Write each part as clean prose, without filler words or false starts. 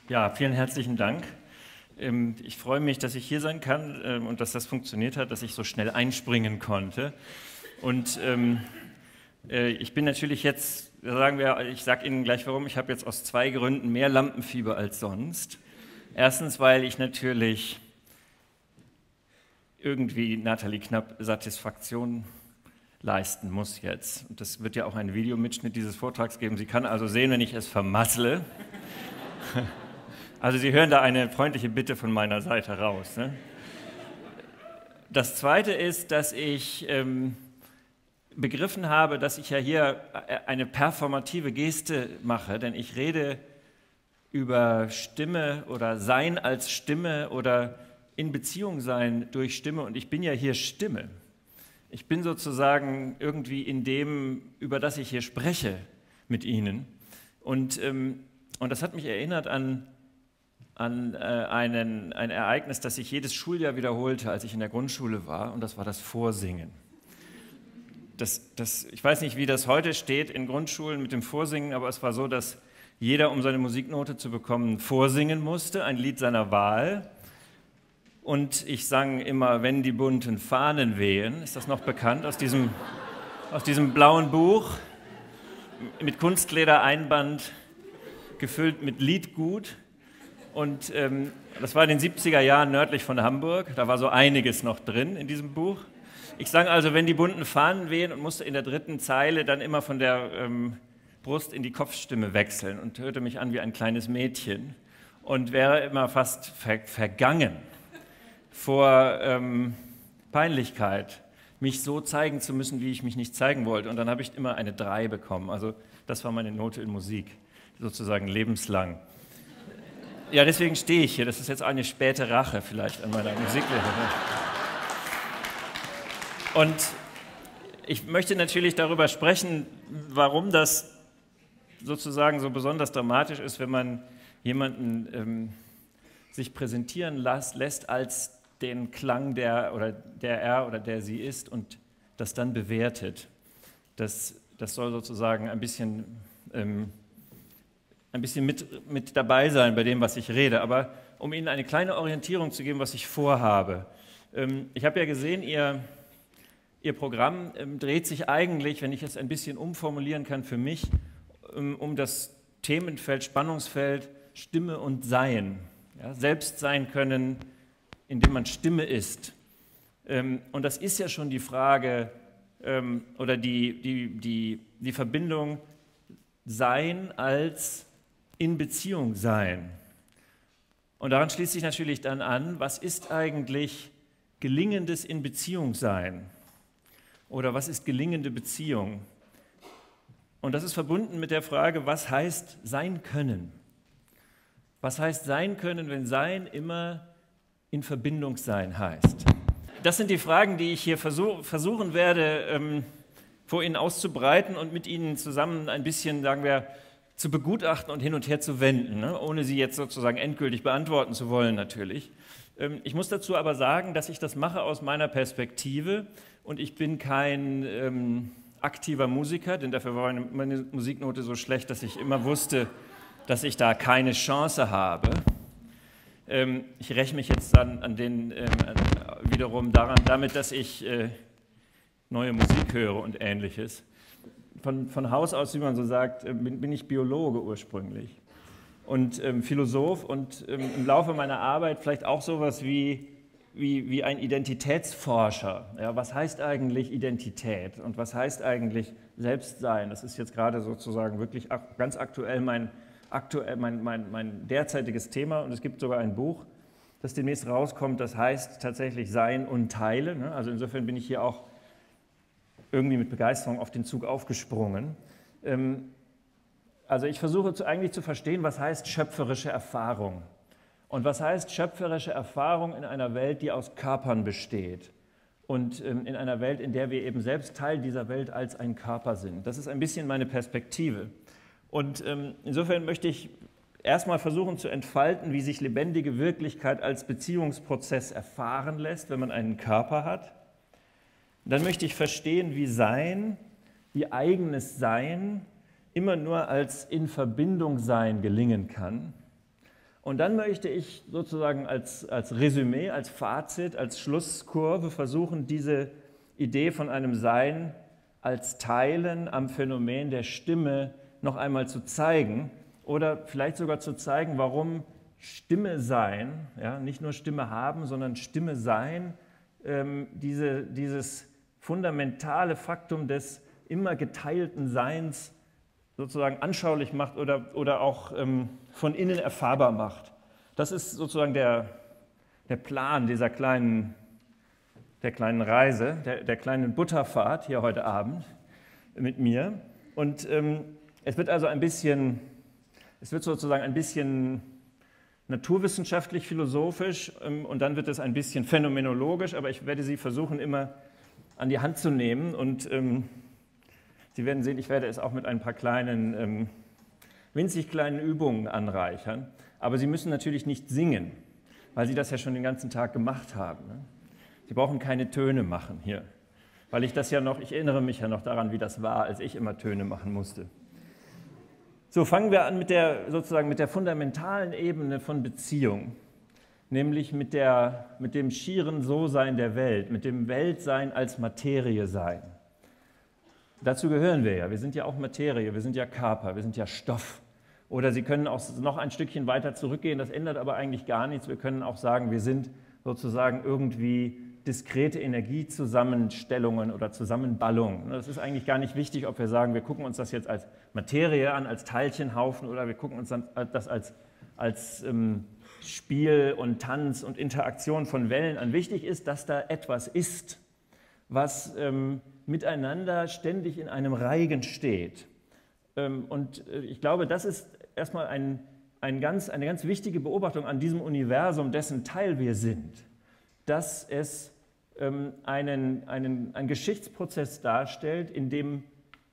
Ja, vielen herzlichen Dank. Ich freue mich, dass ich hier sein kann und dass das funktioniert hat, dass ich so schnell einspringen konnte. Und ich bin natürlich jetzt, ich sage Ihnen gleich warum, ich habe jetzt aus 2 Gründen mehr Lampenfieber als sonst. Erstens, weil ich natürlich irgendwie Nathalie Knapp Satisfaktion leisten muss jetzt. Und das wird ja auch einen Videomitschnitt dieses Vortrags geben. Sie kann also sehen, wenn ich es vermassle. Also Sie hören da eine freundliche Bitte von meiner Seite raus. Ne? Das Zweite ist, dass ich begriffen habe, dass ich ja hier eine performative Geste mache, denn ich rede über Stimme oder Sein als Stimme oder in Beziehung sein durch Stimme und ich bin ja hier Stimme. Ich bin sozusagen irgendwie in dem, über das ich hier spreche mit Ihnen. Und das hat mich erinnert an ein Ereignis, das sich jedes Schuljahr wiederholte, als ich in der Grundschule war, und das war das Vorsingen. Ich weiß nicht, wie das heute steht in Grundschulen mit dem Vorsingen, aber es war so, dass jeder, um seine Musiknote zu bekommen, vorsingen musste, ein Lied seiner Wahl. Und ich sang immer, wenn die bunten Fahnen wehen, ist das noch bekannt, aus diesem blauen Buch, mit Kunstledereinband, gefüllt mit Liedgut. Und das war in den 70er Jahren nördlich von Hamburg, da war so einiges noch drin in diesem Buch. Ich sang also, wenn die bunten Fahnen wehen und musste in der 3. Zeile dann immer von der Brust in die Kopfstimme wechseln und hörte mich an wie ein kleines Mädchen und wäre immer fast vergangen vor Peinlichkeit, mich so zeigen zu müssen, wie ich mich nicht zeigen wollte. Und dann habe ich immer eine 3 bekommen. Also das war meine Note in Musik, sozusagen lebenslang. Ja, deswegen stehe ich hier. Das ist jetzt eine späte Rache vielleicht an meiner Musiklehrerin. Und ich möchte natürlich darüber sprechen, warum das sozusagen so besonders dramatisch ist, wenn man jemanden sich präsentieren lässt als den Klang, der er oder der sie ist und das dann bewertet. Das soll sozusagen ein bisschen mit dabei sein bei dem, was ich rede. Aber um Ihnen eine kleine Orientierung zu geben, was ich vorhabe. Ich habe ja gesehen, Ihr Programm dreht sich eigentlich, wenn ich es ein bisschen umformulieren kann für mich, um das Themenfeld, Spannungsfeld Stimme und Sein. Ja, selbst sein können, indem man Stimme ist. Und das ist ja schon die Frage oder die Verbindung Sein als in Beziehung sein. Und daran schließt sich natürlich dann an, was ist eigentlich gelingendes in Beziehung sein? Oder was ist gelingende Beziehung? Und das ist verbunden mit der Frage, was heißt sein können? Was heißt sein können, wenn sein immer in Verbindung sein heißt? Das sind die Fragen, die ich hier versuchen werde, vor Ihnen auszubreiten und mit Ihnen zusammen ein bisschen, sagen wir, zu begutachten und hin und her zu wenden, ne? Ohne sie jetzt sozusagen endgültig beantworten zu wollen natürlich. Ich muss dazu aber sagen, dass ich das mache aus meiner Perspektive und ich bin kein aktiver Musiker, denn dafür war meine Musiknote so schlecht, dass ich immer wusste, dass ich da keine Chance habe. Ich räche mich jetzt dann wiederum damit, dass ich neue Musik höre und Ähnliches. Von Haus aus, wie man so sagt, bin ich Biologe ursprünglich und Philosoph und im Laufe meiner Arbeit vielleicht auch sowas wie ein Identitätsforscher. Ja, was heißt eigentlich Identität und was heißt eigentlich Selbstsein? Das ist jetzt gerade sozusagen wirklich ganz aktuell mein derzeitiges Thema und es gibt sogar ein Buch, das demnächst rauskommt, das heißt tatsächlich Sein und Teile. Ne? Also insofern bin ich hier auch irgendwie mit Begeisterung auf den Zug aufgesprungen. Also ich versuche eigentlich zu verstehen, was heißt schöpferische Erfahrung. Und was heißt schöpferische Erfahrung in einer Welt, die aus Körpern besteht und in einer Welt, in der wir eben selbst Teil dieser Welt als ein Körper sind. Das ist ein bisschen meine Perspektive. Und insofern möchte ich erstmal versuchen zu entfalten, wie sich lebendige Wirklichkeit als Beziehungsprozess erfahren lässt, wenn man einen Körper hat. Dann möchte ich verstehen, wie Sein, wie eigenes Sein immer nur als in Verbindung sein gelingen kann. Und dann möchte ich sozusagen als Resümee, als Fazit, als Schlusskurve versuchen, diese Idee von einem Sein als Teilen am Phänomen der Stimme noch einmal zu zeigen oder vielleicht sogar zu zeigen, warum Stimme sein, ja, nicht nur Stimme haben, sondern Stimme sein, dieses fundamentale Faktum des immer geteilten Seins sozusagen anschaulich macht oder auch von innen erfahrbar macht. Das ist sozusagen der Plan dieser kleinen Reise, der kleinen Butterfahrt hier heute Abend mit mir. Und es wird also sozusagen ein bisschen naturwissenschaftlich, philosophisch und dann wird es ein bisschen phänomenologisch, aber ich werde Sie versuchen, immer an die Hand zu nehmen und Sie werden sehen, ich werde es auch mit ein paar winzig kleinen Übungen anreichern, aber Sie müssen natürlich nicht singen, weil Sie das ja schon den ganzen Tag gemacht haben. Ne? Sie brauchen keine Töne machen hier, weil ich erinnere mich ja noch daran, wie das war, als ich immer Töne machen musste. So, fangen wir an mit der fundamentalen Ebene von Beziehung, nämlich mit dem schieren So-Sein der Welt, mit dem Weltsein als Materie sein. Dazu gehören wir ja, wir sind ja auch Materie, wir sind ja Körper, wir sind ja Stoff. Oder Sie können auch noch ein Stückchen weiter zurückgehen, das ändert aber eigentlich gar nichts. Wir können auch sagen, wir sind sozusagen irgendwie diskrete Energiezusammenstellungen oder Zusammenballungen. Das ist eigentlich gar nicht wichtig, ob wir sagen, wir gucken uns das jetzt als Materie an, als Teilchenhaufen oder wir gucken uns das als Spiel und Tanz und Interaktion von Wellen an. Wichtig ist, dass da etwas ist, was miteinander ständig in einem Reigen steht. Und ich glaube, das ist erstmal eine ganz wichtige Beobachtung an diesem Universum, dessen Teil wir sind, dass es einen Geschichtsprozess darstellt, in dem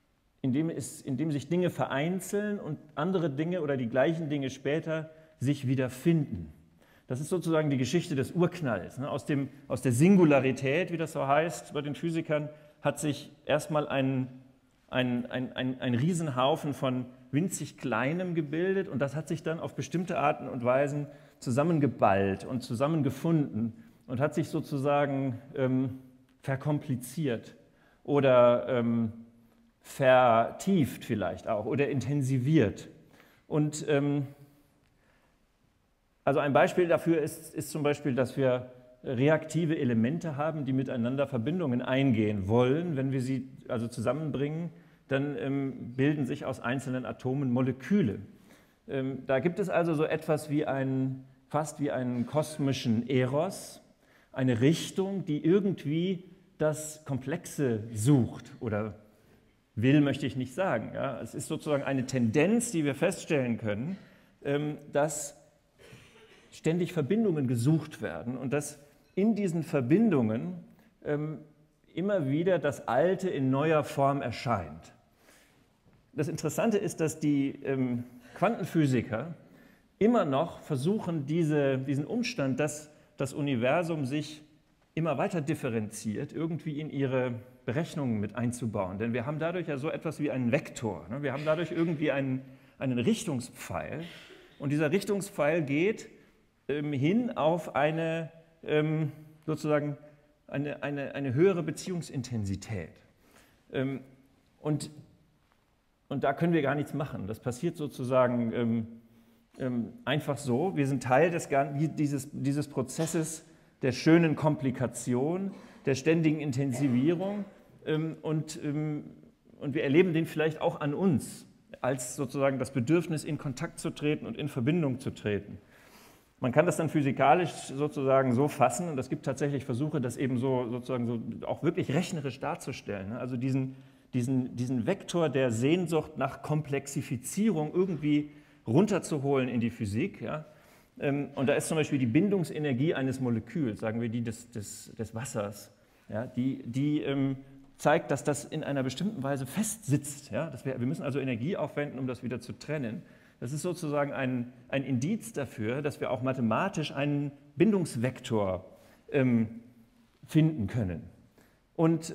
sich Dinge vereinzeln und andere Dinge oder die gleichen Dinge später sich wiederfinden. Das ist sozusagen die Geschichte des Urknalls. Aus der Singularität, wie das so heißt bei den Physikern, hat sich erstmal ein Riesenhaufen von winzig Kleinem gebildet und das hat sich dann auf bestimmte Arten und Weisen zusammengeballt und zusammengefunden und hat sich sozusagen verkompliziert oder vertieft vielleicht auch oder intensiviert. Und also ein Beispiel dafür ist zum Beispiel, dass wir reaktive Elemente haben, die miteinander Verbindungen eingehen wollen. Wenn wir sie also zusammenbringen, dann bilden sich aus einzelnen Atomen Moleküle. Da gibt es also so etwas wie fast wie einen kosmischen Eros, eine Richtung, die irgendwie das Komplexe sucht oder will, möchte ich nicht sagen. Ja? Es ist sozusagen eine Tendenz, die wir feststellen können, dass ständig Verbindungen gesucht werden und dass in diesen Verbindungen immer wieder das Alte in neuer Form erscheint. Das Interessante ist, dass die Quantenphysiker immer noch versuchen, diesen Umstand, dass das Universum sich immer weiter differenziert, irgendwie in ihre Berechnungen mit einzubauen. Denn wir haben dadurch ja so etwas wie einen Vektor. Ne? Wir haben dadurch irgendwie einen Richtungspfeil. Und dieser Richtungspfeil geht hin auf sozusagen eine höhere Beziehungsintensität. Und da können wir gar nichts machen. Das passiert sozusagen einfach so. Wir sind Teil dieses Prozesses der schönen Komplikation, der ständigen Intensivierung und wir erleben den vielleicht auch an uns als sozusagen das Bedürfnis, in Kontakt zu treten und in Verbindung zu treten. Man kann das dann physikalisch sozusagen so fassen und es gibt tatsächlich Versuche, das eben sozusagen so auch wirklich rechnerisch darzustellen. Also diesen Vektor der Sehnsucht nach Komplexifizierung irgendwie runterzuholen in die Physik. Ja? Und da ist zum Beispiel die Bindungsenergie eines Moleküls, sagen wir die des Wassers, ja? die zeigt, dass das in einer bestimmten Weise festsitzt. Ja? Wir müssen also Energie aufwenden, um das wieder zu trennen. Das ist sozusagen ein Indiz dafür, dass wir auch mathematisch einen Bindungsvektor finden können. Und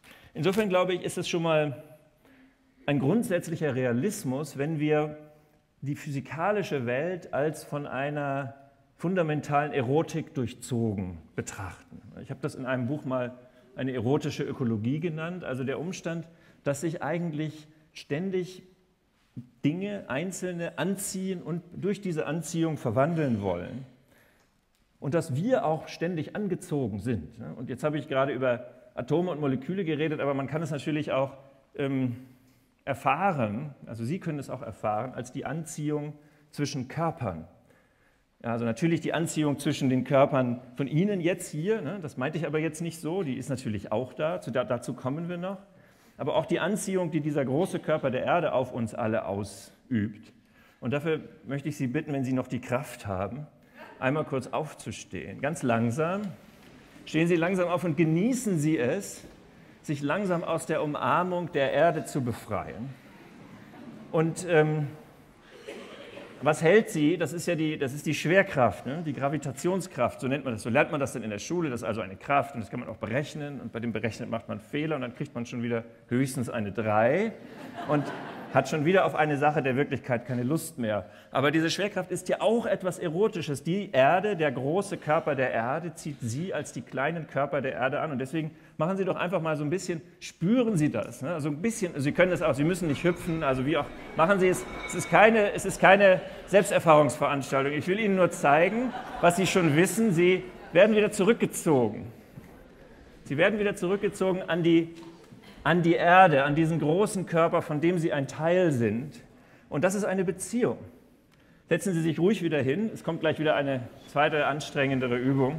insofern glaube ich, ist es schon mal ein grundsätzlicher Realismus, wenn wir die physikalische Welt als von einer fundamentalen Erotik durchzogen betrachten. Ich habe das in einem Buch mal eine erotische Ökologie genannt, also der Umstand, dass sich eigentlich ständig Dinge, Einzelne anziehen und durch diese Anziehung verwandeln wollen und dass wir auch ständig angezogen sind. Und jetzt habe ich gerade über Atome und Moleküle geredet, aber man kann es natürlich auch erfahren, also Sie können es auch erfahren, als die Anziehung zwischen Körpern. Also natürlich die Anziehung zwischen den Körpern von Ihnen jetzt hier, das meinte ich aber jetzt nicht so, die ist natürlich auch da, dazu kommen wir noch, aber auch die Anziehung, die dieser große Körper der Erde auf uns alle ausübt. Und dafür möchte ich Sie bitten, wenn Sie noch die Kraft haben, einmal kurz aufzustehen, ganz langsam. Stehen Sie langsam auf und genießen Sie es, sich langsam aus der Umarmung der Erde zu befreien. Und was hält sie? Das ist die Schwerkraft, die Gravitationskraft, so nennt man das. So lernt man das dann in der Schule, das ist also eine Kraft und das kann man auch berechnen und bei dem Berechnen macht man Fehler und dann kriegt man schon wieder höchstens eine 3 und hat schon wieder auf eine Sache der Wirklichkeit keine Lust mehr. Aber diese Schwerkraft ist ja auch etwas Erotisches. Die Erde, der große Körper der Erde, zieht Sie als die kleinen Körper der Erde an. Und deswegen machen Sie doch einfach mal so ein bisschen, spüren Sie das. Also ein bisschen, Sie können es auch, Sie müssen nicht hüpfen, also wie auch, machen Sie es. Es ist keine Selbsterfahrungsveranstaltung. Ich will Ihnen nur zeigen, was Sie schon wissen. Sie werden wieder zurückgezogen. Sie werden wieder zurückgezogen an die Erde, an diesen großen Körper, von dem Sie ein Teil sind. Und das ist eine Beziehung. Setzen Sie sich ruhig wieder hin. Es kommt gleich wieder eine zweite, anstrengendere Übung.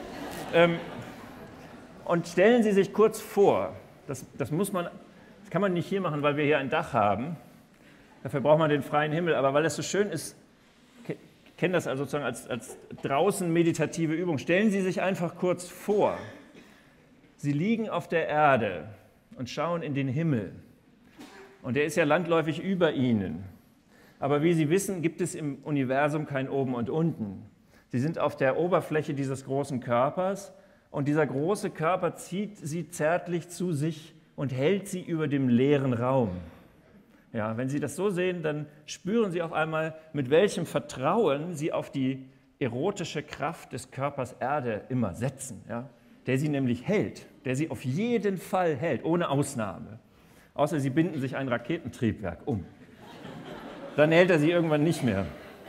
Und stellen Sie sich kurz vor, das kann man nicht hier machen, weil wir hier ein Dach haben. Dafür braucht man den freien Himmel. Aber weil es so schön ist, ich kenne das also sozusagen als draußen meditative Übung. Stellen Sie sich einfach kurz vor, Sie liegen auf der Erde und schauen in den Himmel. Und der ist ja landläufig über Ihnen. Aber wie Sie wissen, gibt es im Universum kein Oben und Unten. Sie sind auf der Oberfläche dieses großen Körpers und dieser große Körper zieht Sie zärtlich zu sich und hält Sie über dem leeren Raum. Ja, wenn Sie das so sehen, dann spüren Sie auf einmal, mit welchem Vertrauen Sie auf die erotische Kraft des Körpers Erde immer setzen, ja? Der Sie nämlich hält, der Sie auf jeden Fall hält, ohne Ausnahme. Außer Sie binden sich ein Raketentriebwerk um. Dann hält er Sie irgendwann nicht mehr.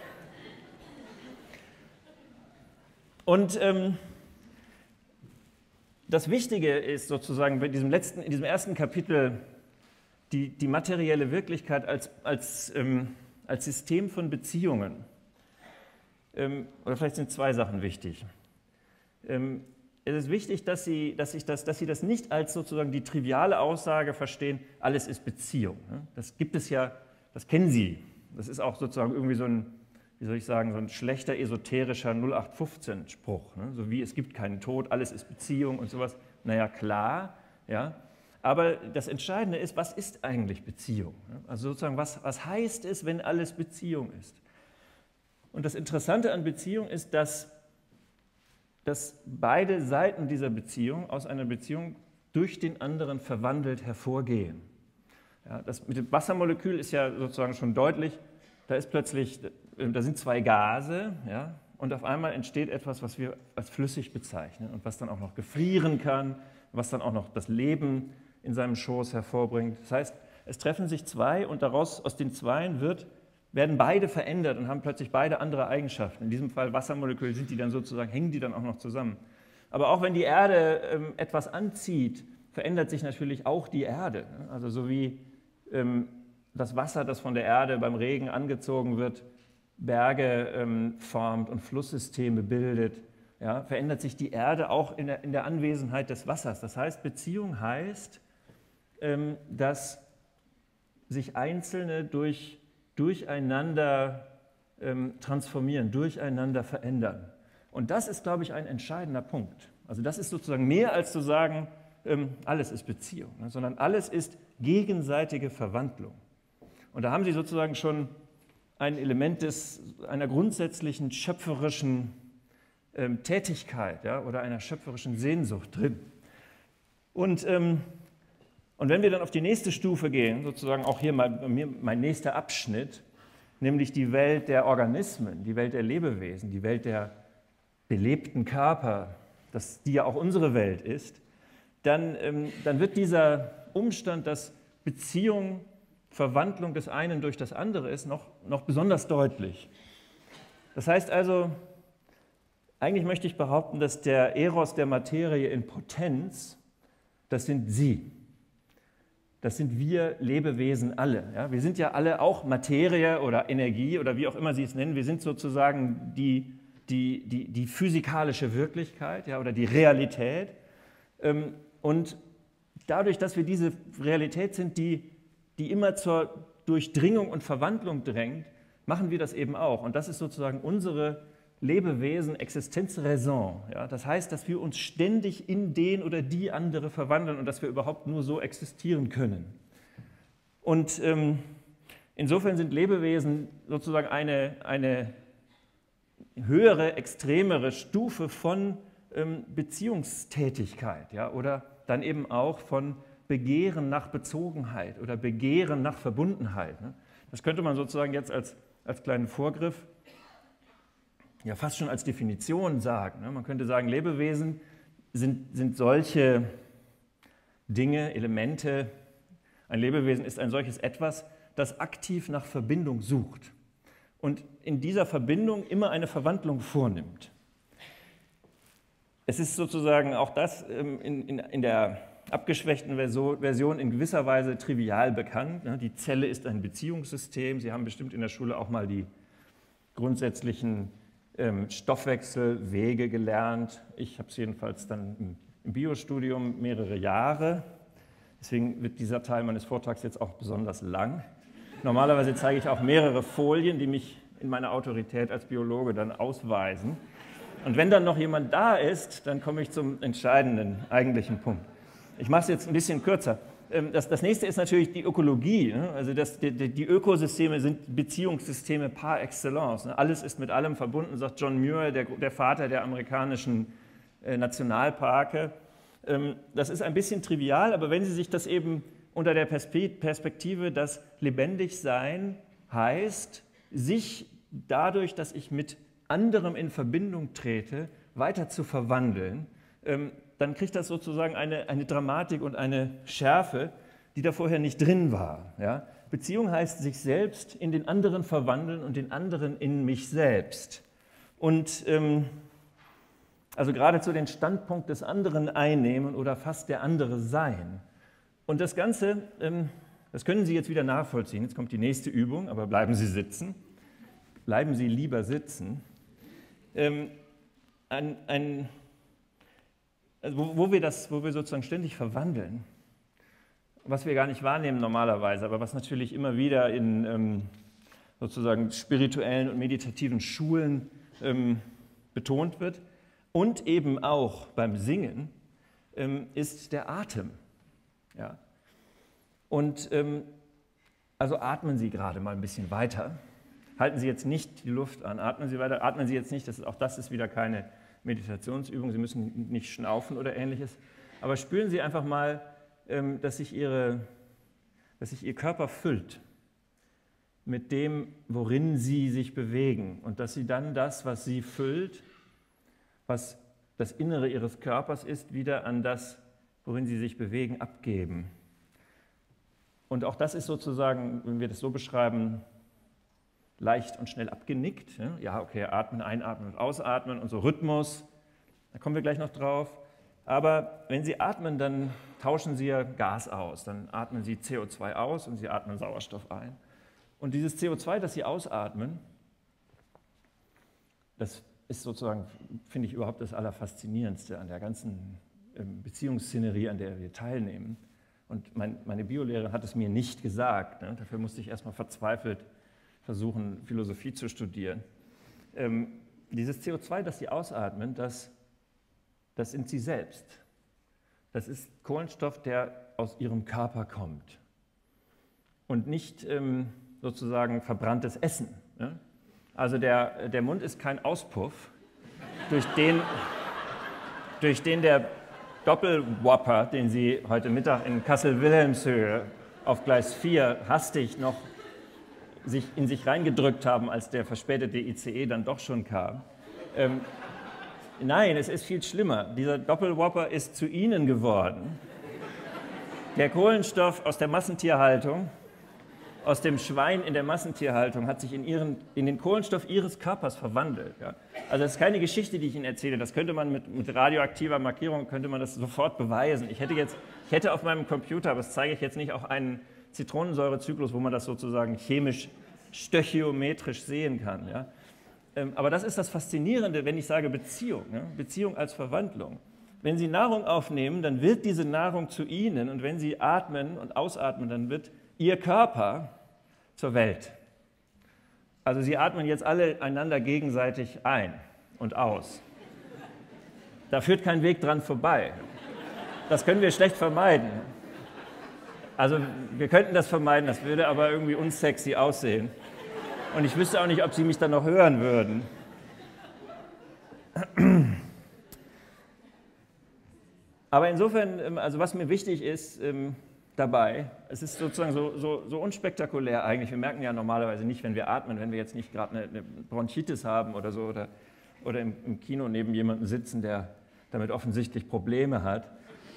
Und das Wichtige ist sozusagen in diesem ersten Kapitel die materielle Wirklichkeit als System von Beziehungen. Oder vielleicht sind zwei Sachen wichtig. Es ist wichtig, dass Sie das nicht als sozusagen die triviale Aussage verstehen, alles ist Beziehung. Das gibt es ja, das kennen Sie. Das ist auch sozusagen irgendwie so ein, wie soll ich sagen, so ein schlechter esoterischer 0815-Spruch. So wie es gibt keinen Tod, alles ist Beziehung und sowas. Naja, klar, ja. Aber das Entscheidende ist, was ist eigentlich Beziehung? Also sozusagen, was heißt es, wenn alles Beziehung ist? Und das Interessante an Beziehung ist, dass beide Seiten dieser Beziehung aus einer Beziehung durch den anderen verwandelt hervorgehen. Ja, das mit dem Wassermolekül ist ja sozusagen schon deutlich, da sind zwei Gase, ja, und auf einmal entsteht etwas, was wir als flüssig bezeichnen und was dann auch noch gefrieren kann, was dann auch noch das Leben in seinem Schoß hervorbringt. Das heißt, es treffen sich zwei und aus den Zweien werden beide verändert und haben plötzlich beide andere Eigenschaften. In diesem Fall Wassermolekül hängen die dann auch noch zusammen. Aber auch wenn die Erde etwas anzieht, verändert sich natürlich auch die Erde. Also so wie das Wasser, das von der Erde beim Regen angezogen wird, Berge formt und Flusssysteme bildet, ja, verändert sich die Erde auch in der Anwesenheit des Wassers. Das heißt, Beziehung heißt, dass sich Einzelne durcheinander transformieren, durcheinander verändern. Und das ist, glaube ich, ein entscheidender Punkt. Also das ist sozusagen mehr als zu sagen, alles ist Beziehung, sondern alles ist gegenseitige Verwandlung. Und da haben Sie sozusagen schon ein Element einer grundsätzlichen schöpferischen Tätigkeit, ja, oder einer schöpferischen Sehnsucht drin. Und wenn wir dann auf die nächste Stufe gehen, sozusagen auch hier mein nächster Abschnitt, nämlich die Welt der Organismen, die Welt der Lebewesen, die Welt der belebten Körper, die ja auch unsere Welt ist, dann wird dieser Umstand, dass Beziehung, Verwandlung des einen durch das andere ist, noch besonders deutlich. Das heißt also, eigentlich möchte ich behaupten, dass der Eros der Materie in Potenz, das sind Sie. Das sind wir Lebewesen alle. Ja? Wir sind ja alle auch Materie oder Energie oder wie auch immer Sie es nennen. Wir sind sozusagen die physikalische Wirklichkeit, ja, oder die Realität. Und dadurch, dass wir diese Realität sind, die immer zur Durchdringung und Verwandlung drängt, machen wir das eben auch. Und das ist sozusagen unsere Lebewesen Existenzraison. Ja? Das heißt, dass wir uns ständig in den oder die andere verwandeln und dass wir überhaupt nur so existieren können. Und insofern sind Lebewesen sozusagen eine höhere, extremere Stufe von Beziehungstätigkeit, ja? Oder dann eben auch von Begehren nach Bezogenheit oder Begehren nach Verbundenheit. Ne? Das könnte man sozusagen jetzt als kleinen Vorgriff ja fast schon als Definition sagen. Ne? Man könnte sagen, Lebewesen sind solche Dinge, Elemente. Ein Lebewesen ist ein solches Etwas, das aktiv nach Verbindung sucht und in dieser Verbindung immer eine Verwandlung vornimmt. Es ist sozusagen auch das in der abgeschwächten Version in gewisser Weise trivial bekannt. Ne? Die Zelle ist ein Beziehungssystem. Sie haben bestimmt in der Schule auch mal die grundsätzlichen Stoffwechselwege gelernt. Ich habe es jedenfalls dann im Biostudium mehrere Jahre. Deswegen wird dieser Teil meines Vortrags jetzt auch besonders lang. Normalerweise zeige ich auch mehrere Folien, die mich in meiner Autorität als Biologe dann ausweisen. Und wenn dann noch jemand da ist, dann komme ich zum entscheidenden, eigentlichen Punkt. Ich mache es jetzt ein bisschen kürzer. Das nächste ist natürlich die Ökologie. Also die Ökosysteme sind Beziehungssysteme par excellence. Alles ist mit allem verbunden, sagt John Muir, der Vater der amerikanischen Nationalparke. Das ist ein bisschen trivial, aber wenn Sie sich das eben unter der Perspektive, dass lebendig sein heißt, sich dadurch, dass ich mit anderem in Verbindung trete, weiter zu verwandeln, dann kriegt das sozusagen eine Dramatik und eine Schärfe, die da vorher nicht drin war. Ja? Beziehung heißt, sich selbst in den anderen verwandeln und den anderen in mich selbst. Und also geradezu den Standpunkt des anderen einnehmen oder fast der andere sein. Und das Ganze, das können Sie jetzt wieder nachvollziehen. Jetzt kommt die nächste Übung, aber bleiben Sie sitzen. Bleiben Sie lieber sitzen. Wo wir sozusagen ständig verwandeln, was wir gar nicht wahrnehmen normalerweise, aber was natürlich immer wieder in sozusagen spirituellen und meditativen Schulen betont wird und eben auch beim Singen, ist der Atem. Ja. Und also atmen Sie gerade mal ein bisschen weiter. Halten Sie jetzt nicht die Luft an, atmen Sie weiter, atmen Sie jetzt nicht, auch das ist wieder keine Meditationsübung, Sie müssen nicht schnaufen oder Ähnliches, aber spüren Sie einfach mal, dass sich Ihr Körper füllt mit dem, worin Sie sich bewegen und dass Sie dann das, was Sie füllt, was das Innere Ihres Körpers ist, wieder an das, worin Sie sich bewegen, abgeben. Und auch das ist sozusagen, wenn wir das so beschreiben, leicht und schnell abgenickt. Ja, okay, atmen, einatmen und ausatmen und so Rhythmus, da kommen wir gleich noch drauf. Aber wenn Sie atmen, dann tauschen Sie ja Gas aus, dann atmen Sie CO2 aus und Sie atmen Sauerstoff ein. Und dieses CO2, das Sie ausatmen, das ist sozusagen, finde ich, überhaupt das Allerfaszinierendste an der ganzen Beziehungsszenerie, an der wir teilnehmen. Und meine Biolehrerin hat es mir nicht gesagt, ne? Dafür musste ich erstmal verzweifelt versuchen, Philosophie zu studieren. Dieses CO2, das Sie ausatmen, das sind Sie selbst. Das ist Kohlenstoff, der aus Ihrem Körper kommt. Und nicht sozusagen verbranntes Essen. Ne? Also der Mund ist kein Auspuff, durch den der Doppelwhopper, den Sie heute Mittag in Kassel-Wilhelmshöhe auf Gleis 4 hastig noch sich in sich reingedrückt haben, als der verspätete ICE dann doch schon kam. Nein, es ist viel schlimmer. Dieser Doppelwhopper ist zu Ihnen geworden. Der Kohlenstoff aus der Massentierhaltung, aus dem Schwein in der Massentierhaltung, hat sich in den Kohlenstoff Ihres Körpers verwandelt. Ja? Also das ist keine Geschichte, die ich Ihnen erzähle. Das könnte man mit radioaktiver Markierung, könnte man das sofort beweisen. Ich hätte auf meinem Computer, aber das zeige ich jetzt nicht, auch einen Zitronensäurezyklus, wo man das sozusagen chemisch, stöchiometrisch sehen kann. Ja? Aber das ist das Faszinierende, wenn ich sage Beziehung, ja? Beziehung als Verwandlung. Wenn Sie Nahrung aufnehmen, dann wird diese Nahrung zu Ihnen, und wenn Sie atmen und ausatmen, dann wird Ihr Körper zur Welt. Also Sie atmen jetzt alle einander gegenseitig ein und aus. Da führt kein Weg dran vorbei. Das können wir schlecht vermeiden. Also wir könnten das vermeiden, das würde aber irgendwie unsexy aussehen. Und ich wüsste auch nicht, ob Sie mich dann noch hören würden. Aber insofern, also was mir wichtig ist dabei, es ist sozusagen so unspektakulär eigentlich. Wir merken ja normalerweise nicht, wenn wir atmen, wenn wir jetzt nicht gerade eine Bronchitis haben oder so, oder im Kino neben jemandem sitzen, der damit offensichtlich Probleme hat.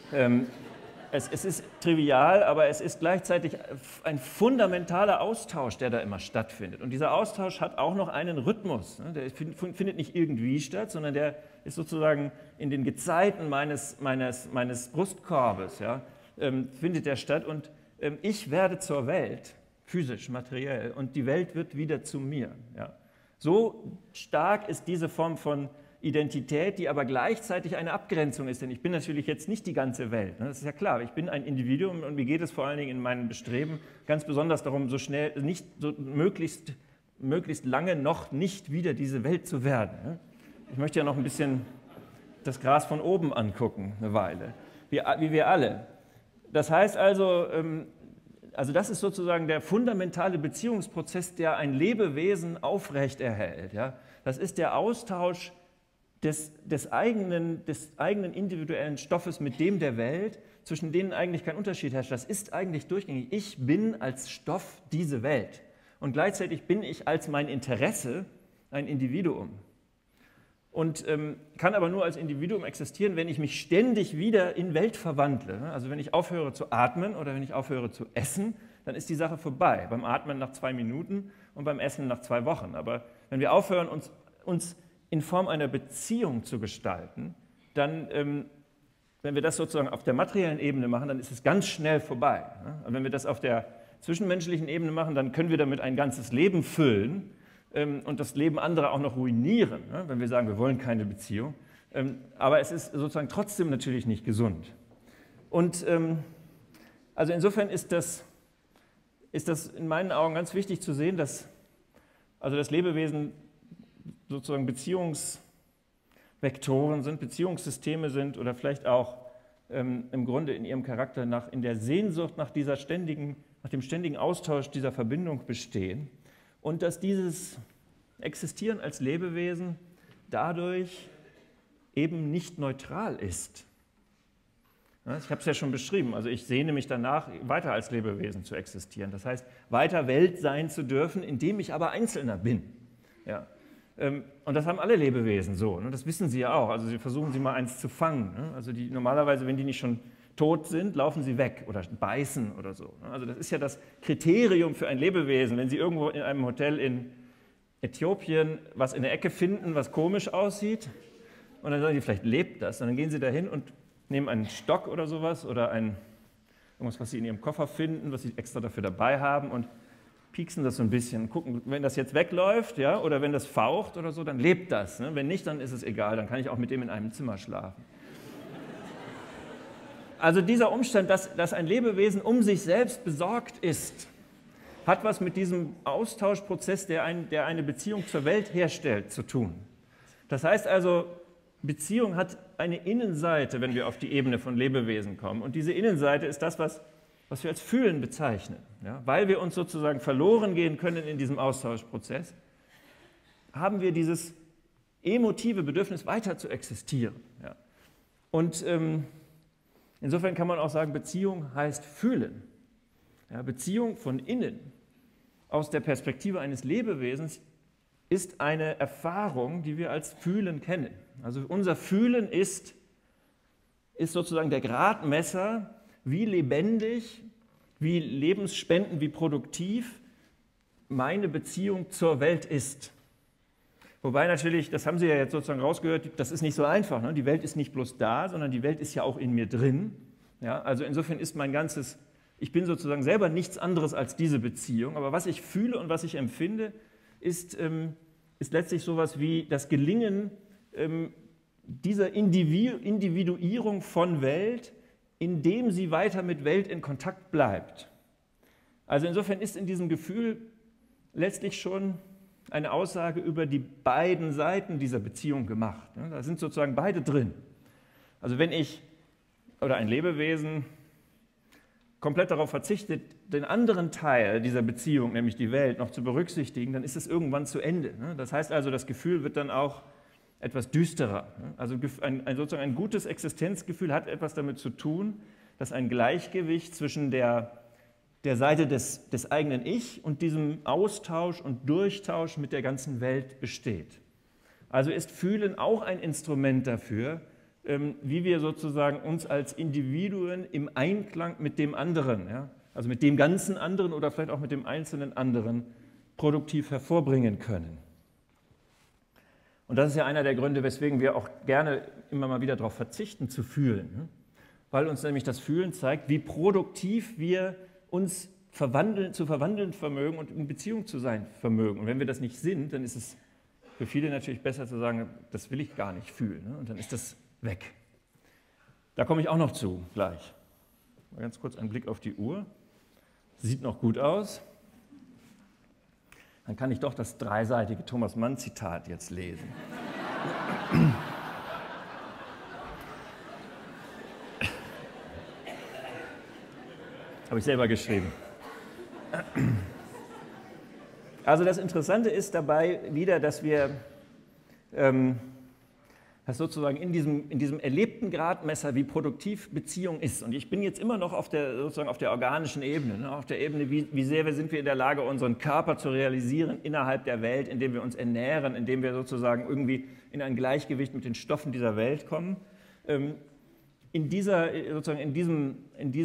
Es ist trivial, aber es ist gleichzeitig ein fundamentaler Austausch, der da immer stattfindet. Und dieser Austausch hat auch noch einen Rhythmus. Der findet nicht irgendwie statt, sondern der ist sozusagen in den Gezeiten meines Brustkorbes, ja, findet der statt. Und ich werde zur Welt, physisch, materiell, und die Welt wird wieder zu mir. Ja. So stark ist diese Form von Identität, die aber gleichzeitig eine Abgrenzung ist, denn ich bin natürlich jetzt nicht die ganze Welt, das ist ja klar, ich bin ein Individuum und mir geht es vor allen Dingen in meinem Bestreben ganz besonders darum, möglichst lange noch nicht wieder diese Welt zu werden. Ich möchte ja noch ein bisschen das Gras von oben angucken, eine Weile, wie wir alle. Das heißt also das ist sozusagen der fundamentale Beziehungsprozess, der ein Lebewesen aufrechterhält. Ja? Das ist der Austausch des eigenen individuellen Stoffes mit dem der Welt, zwischen denen eigentlich kein Unterschied herrscht. Das ist eigentlich durchgängig. Ich bin als Stoff diese Welt und gleichzeitig bin ich als mein Interesse ein Individuum und kann aber nur als Individuum existieren, wenn ich mich ständig wieder in Welt verwandle. Also wenn ich aufhöre zu atmen oder wenn ich aufhöre zu essen, dann ist die Sache vorbei. Beim Atmen nach 2 Minuten und beim Essen nach 2 Wochen. Aber wenn wir aufhören, uns in Form einer Beziehung zu gestalten, dann, wenn wir das sozusagen auf der materiellen Ebene machen, dann ist es ganz schnell vorbei. Und wenn wir das auf der zwischenmenschlichen Ebene machen, dann können wir damit ein ganzes Leben füllen und das Leben anderer auch noch ruinieren, wenn wir sagen, wir wollen keine Beziehung. Aber es ist sozusagen trotzdem natürlich nicht gesund. Und also insofern ist das in meinen Augen ganz wichtig zu sehen, dass also das Lebewesen sozusagen Beziehungsvektoren sind, Beziehungssysteme sind oder vielleicht auch im Grunde in ihrem Charakter in der Sehnsucht nach dem ständigen Austausch dieser Verbindung bestehen und dass dieses Existieren als Lebewesen dadurch eben nicht neutral ist. Ja, ich habe es ja schon beschrieben, also ich sehne mich danach, weiter als Lebewesen zu existieren. Das heißt, weiter Welt sein zu dürfen, indem ich aber Einzelner bin. Ja. Und das haben alle Lebewesen so, ne? Das wissen Sie ja auch. Also versuchen Sie mal eins zu fangen. Ne? Also normalerweise, wenn die nicht schon tot sind, laufen sie weg oder beißen oder so. Ne? Also das ist ja das Kriterium für ein Lebewesen. Wenn Sie irgendwo in einem Hotel in Äthiopien was in der Ecke finden, was komisch aussieht, und dann sagen Sie, vielleicht lebt das. Und dann gehen Sie dahin und nehmen einen Stock oder sowas oder irgendwas, was Sie in Ihrem Koffer finden, was Sie extra dafür dabei haben und pieksen das so ein bisschen, gucken, wenn das jetzt wegläuft, ja, oder wenn das faucht oder so, dann lebt das. Ne? Wenn nicht, dann ist es egal, dann kann ich auch mit dem in einem Zimmer schlafen. Also dieser Umstand, dass ein Lebewesen um sich selbst besorgt ist, hat was mit diesem Austauschprozess, der eine Beziehung zur Welt herstellt, zu tun. Das heißt also, Beziehung hat eine Innenseite, wenn wir auf die Ebene von Lebewesen kommen. Und diese Innenseite ist das, was wir als Fühlen bezeichnen. Ja? Weil wir uns sozusagen verloren gehen können in diesem Austauschprozess, haben wir dieses emotive Bedürfnis, weiter zu existieren. Ja? Und insofern kann man auch sagen, Beziehung heißt Fühlen. Ja? Beziehung von innen aus der Perspektive eines Lebewesens ist eine Erfahrung, die wir als Fühlen kennen. Also unser Fühlen ist sozusagen der Gradmesser, wie lebendig, wie lebensspendend, wie produktiv meine Beziehung zur Welt ist. Wobei natürlich, das haben Sie ja jetzt sozusagen rausgehört, das ist nicht so einfach. Ne? Die Welt ist nicht bloß da, sondern die Welt ist ja auch in mir drin. Ja? Also insofern ist ich bin sozusagen selber nichts anderes als diese Beziehung. Aber was ich fühle und was ich empfinde, ist letztlich sowas wie das Gelingen dieser Individuierung von Welt, indem sie weiter mit Welt in Kontakt bleibt. Also insofern ist in diesem Gefühl letztlich schon eine Aussage über die beiden Seiten dieser Beziehung gemacht. Da sind sozusagen beide drin. Also wenn ich oder ein Lebewesen komplett darauf verzichtet, den anderen Teil dieser Beziehung, nämlich die Welt, noch zu berücksichtigen, dann ist es irgendwann zu Ende. Das heißt also, das Gefühl wird dann auch etwas düsterer. Also sozusagen ein gutes Existenzgefühl hat etwas damit zu tun, dass ein Gleichgewicht zwischen der Seite des eigenen Ich und diesem Austausch und Durchtausch mit der ganzen Welt besteht. Also ist Fühlen auch ein Instrument dafür, wie wir sozusagen uns als Individuen im Einklang mit dem anderen, ja, also mit dem ganzen anderen oder vielleicht auch mit dem einzelnen anderen, produktiv hervorbringen können. Und das ist ja einer der Gründe, weswegen wir auch gerne immer mal wieder darauf verzichten zu fühlen, weil uns nämlich das Fühlen zeigt, wie produktiv wir uns zu verwandeln vermögen und in Beziehung zu sein vermögen. Und wenn wir das nicht sind, dann ist es für viele natürlich besser zu sagen, das will ich gar nicht fühlen. Und dann ist das weg. Da komme ich auch noch zu, gleich. Mal ganz kurz einen Blick auf die Uhr. Sieht noch gut aus. Dann kann ich doch das dreiseitige Thomas Mann-Zitat jetzt lesen. Habe ich selber geschrieben. Also das Interessante ist dabei wieder, dass wir das sozusagen in diesem erlebten Gradmesser, wie produktiv Beziehung ist. Und ich bin jetzt immer noch sozusagen auf der organischen Ebene, ne? Auf der Ebene, wie sehr sind wir in der Lage, unseren Körper zu realisieren innerhalb der Welt, indem wir uns ernähren, indem wir sozusagen irgendwie in ein Gleichgewicht mit den Stoffen dieser Welt kommen. In diesem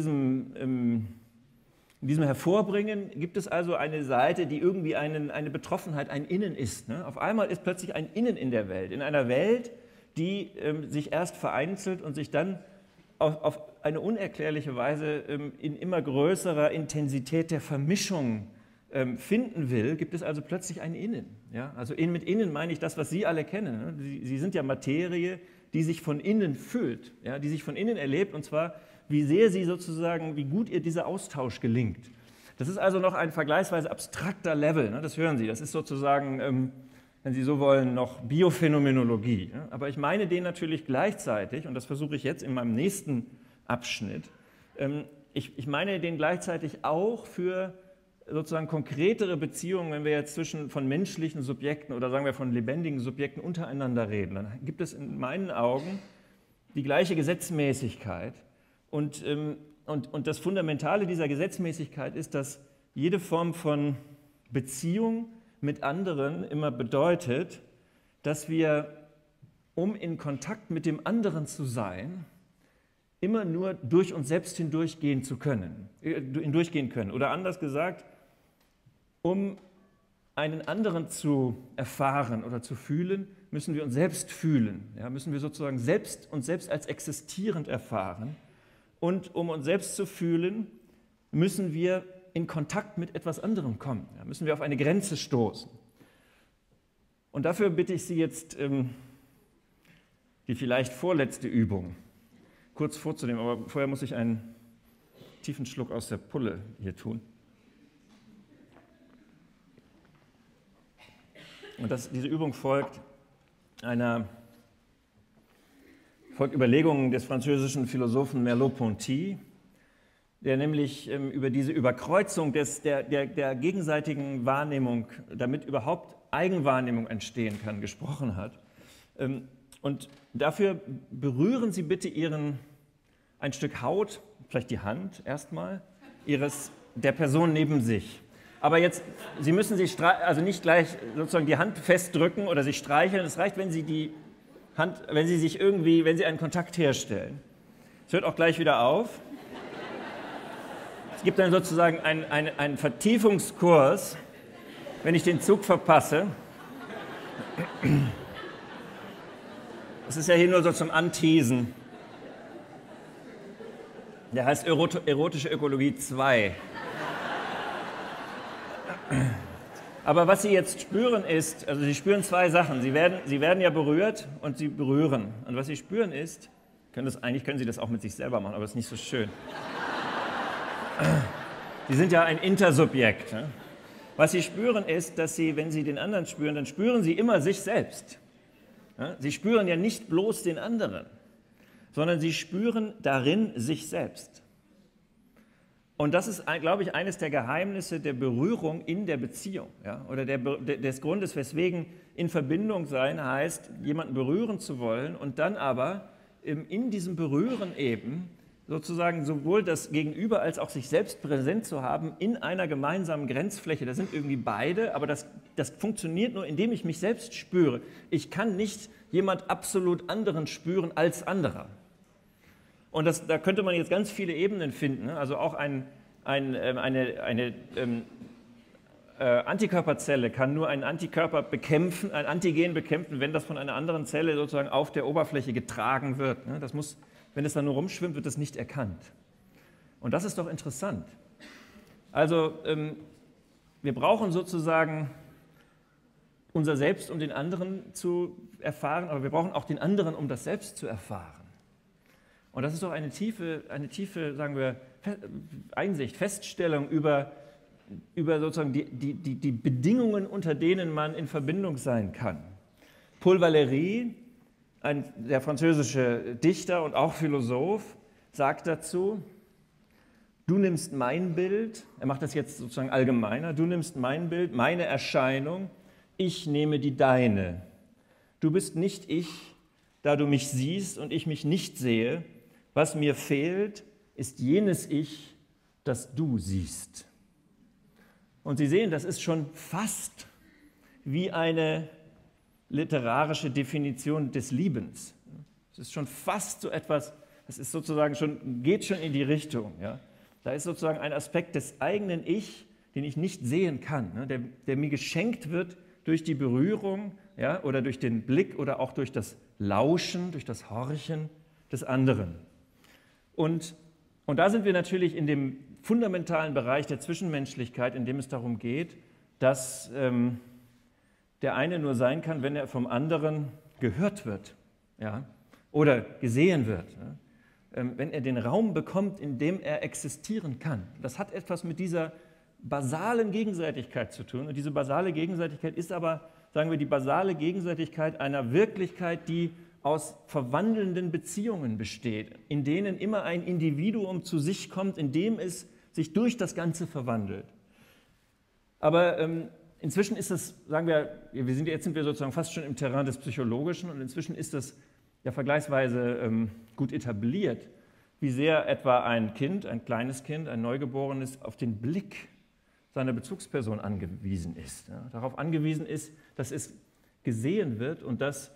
Hervorbringen gibt es also eine Seite, die irgendwie eine Betroffenheit, ein Innen ist. Ne? Auf einmal ist plötzlich ein Innen in der Welt, in einer Welt, die sich erst vereinzelt und sich dann auf eine unerklärliche Weise in immer größerer Intensität der Vermischung finden will, gibt es also plötzlich ein Innen. Ja? Also mit Innen meine ich das, was Sie alle kennen. Ne? Sie sind ja Materie, die sich von innen füllt, ja? Die sich von innen erlebt, und zwar wie sehr sie sozusagen, wie gut ihr dieser Austausch gelingt. Das ist also noch ein vergleichsweise abstrakter Level, ne? Das hören Sie, das ist sozusagen, wenn Sie so wollen, noch Biophänomenologie. Ja? Aber ich meine den natürlich gleichzeitig, und das versuche ich jetzt in meinem nächsten Abschnitt, ich meine den gleichzeitig auch für sozusagen konkretere Beziehungen, wenn wir jetzt von menschlichen Subjekten oder sagen wir von lebendigen Subjekten untereinander reden, dann gibt es in meinen Augen die gleiche Gesetzmäßigkeit. Und das Fundamentale dieser Gesetzmäßigkeit ist, dass jede Form von Beziehung mit anderen immer bedeutet, dass wir, um in Kontakt mit dem anderen zu sein, immer nur durch uns selbst hindurchgehen können. Oder anders gesagt, um einen anderen zu erfahren oder zu fühlen, müssen wir uns selbst fühlen. Ja, müssen wir sozusagen uns selbst als existierend erfahren. Und um uns selbst zu fühlen, müssen wir in Kontakt mit etwas anderem kommen. Ja, müssen wir auf eine Grenze stoßen. Und dafür bitte ich Sie jetzt, die vielleicht vorletzte Übung kurz vorzunehmen. Aber vorher muss ich einen tiefen Schluck aus der Pulle hier tun. Und diese Übung folgt Überlegungen des französischen Philosophen Merleau-Ponty, der nämlich über diese Überkreuzung der gegenseitigen Wahrnehmung, damit überhaupt Eigenwahrnehmung entstehen kann, gesprochen hat. Und dafür berühren Sie bitte ein Stück Haut, vielleicht die Hand erstmal, der Person neben sich. Aber jetzt, Sie müssen sich also nicht gleich sozusagen die Hand festdrücken oder sich streicheln. Es reicht, wenn Sie die Hand, wenn Sie sich irgendwie, wenn Sie einen Kontakt herstellen. Es hört auch gleich wieder auf. Es gibt dann sozusagen einen Vertiefungskurs, wenn ich den Zug verpasse. Das ist ja hier nur so zum Anteasen. Der heißt Erotische Ökologie 2. Aber was Sie jetzt spüren ist, also Sie spüren zwei Sachen. Sie werden ja berührt und Sie berühren. Und was Sie spüren ist, eigentlich können Sie das auch mit sich selber machen, aber das ist nicht so schön. Sie sind ja ein Intersubjekt. Ne? Was Sie spüren ist, dass Sie, wenn Sie den anderen spüren, dann spüren Sie immer sich selbst. Ja? Sie spüren ja nicht bloß den anderen, sondern Sie spüren darin sich selbst. Und das ist, glaube ich, eines der Geheimnisse der Berührung in der Beziehung, ja? Oder des Grundes, weswegen in Verbindung sein heißt, jemanden berühren zu wollen und dann aber in diesem Berühren eben sozusagen sowohl das Gegenüber als auch sich selbst präsent zu haben in einer gemeinsamen Grenzfläche. Da sind irgendwie beide, aber das funktioniert nur, indem ich mich selbst spüre. Ich kann nicht jemand absolut anderen spüren als anderer. Und da könnte man jetzt ganz viele Ebenen finden. Ne? Also auch eine Antikörperzelle kann nur einen Antikörper bekämpfen, ein Antigen bekämpfen, wenn das von einer anderen Zelle sozusagen auf der Oberfläche getragen wird. Ne? Wenn es dann nur rumschwimmt, wird das nicht erkannt. Und das ist doch interessant. Also wir brauchen sozusagen unser Selbst, um den anderen zu erfahren, aber wir brauchen auch den anderen, um das Selbst zu erfahren. Und das ist doch eine tiefe, sagen wir, Einsicht, Feststellung über sozusagen die Bedingungen, unter denen man in Verbindung sein kann. Paul Valéry, der französische Dichter und auch Philosoph, sagt dazu, du nimmst mein Bild, er macht das jetzt sozusagen allgemeiner, du nimmst mein Bild, meine Erscheinung, ich nehme die deine. Du bist nicht ich, da du mich siehst und ich mich nicht sehe. Was mir fehlt, ist jenes Ich, das du siehst. Und Sie sehen, das ist schon fast wie eine literarische Definition des Liebens. Es ist schon fast so etwas, es ist sozusagen geht schon in die Richtung. Ja? Da ist sozusagen ein Aspekt des eigenen Ich, den ich nicht sehen kann, ne? der mir geschenkt wird durch die Berührung, ja? Oder durch den Blick oder auch durch das Lauschen, durch das Horchen des anderen. Und da sind wir natürlich in dem fundamentalen Bereich der Zwischenmenschlichkeit, in dem es darum geht, dass der eine nur sein kann, wenn er vom anderen gehört wird, ja, oder gesehen wird, ja, wenn er den Raum bekommt, in dem er existieren kann. Das hat etwas mit dieser basalen Gegenseitigkeit zu tun. Und diese basale Gegenseitigkeit ist aber, sagen wir, die basale Gegenseitigkeit einer Wirklichkeit, die aus verwandelnden Beziehungen besteht, in denen immer ein Individuum zu sich kommt, in dem es sich durch das Ganze verwandelt. Aber inzwischen ist das, sagen wir, jetzt sind wir sozusagen fast schon im Terrain des Psychologischen und inzwischen ist das ja vergleichsweise gut etabliert, wie sehr etwa ein Kind, ein kleines Kind, ein Neugeborenes auf den Blick seiner Bezugsperson angewiesen ist. Ja, darauf angewiesen ist, dass es gesehen wird und dass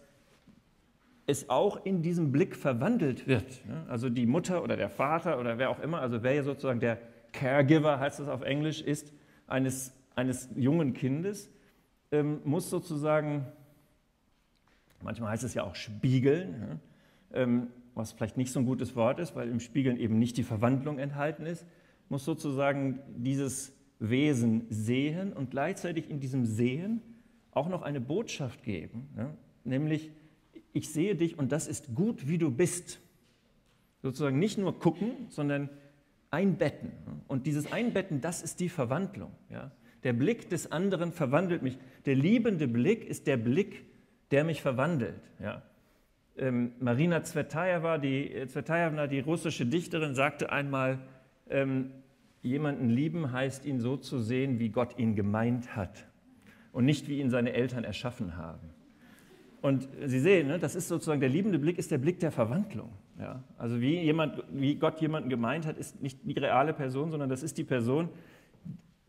es auch in diesem Blick verwandelt wird. Ja, also die Mutter oder der Vater oder wer auch immer, also wer ja sozusagen der Caregiver, heißt das auf Englisch, ist, eines jungen Kindes, muss sozusagen, manchmal heißt es ja auch spiegeln, was vielleicht nicht so ein gutes Wort ist, weil im Spiegeln eben nicht die Verwandlung enthalten ist, muss sozusagen dieses Wesen sehen und gleichzeitig in diesem Sehen auch noch eine Botschaft geben, nämlich, ich sehe dich und das ist gut, wie du bist. Sozusagen nicht nur gucken, sondern einbetten. Und dieses Einbetten, das ist die Verwandlung. Ja? Der Blick des anderen verwandelt mich. Der liebende Blick ist der Blick, der mich verwandelt. Ja? Marina Tsvetaeva, die russische Dichterin, sagte einmal, jemanden lieben heißt, ihn so zu sehen, wie Gott ihn gemeint hat und nicht, wie ihn seine Eltern erschaffen haben. Und Sie sehen, ne, das ist sozusagen, der liebende Blick ist der Blick der Verwandlung. Ja? Also wie Gott jemanden gemeint hat, ist nicht die reale Person, sondern das ist die Person,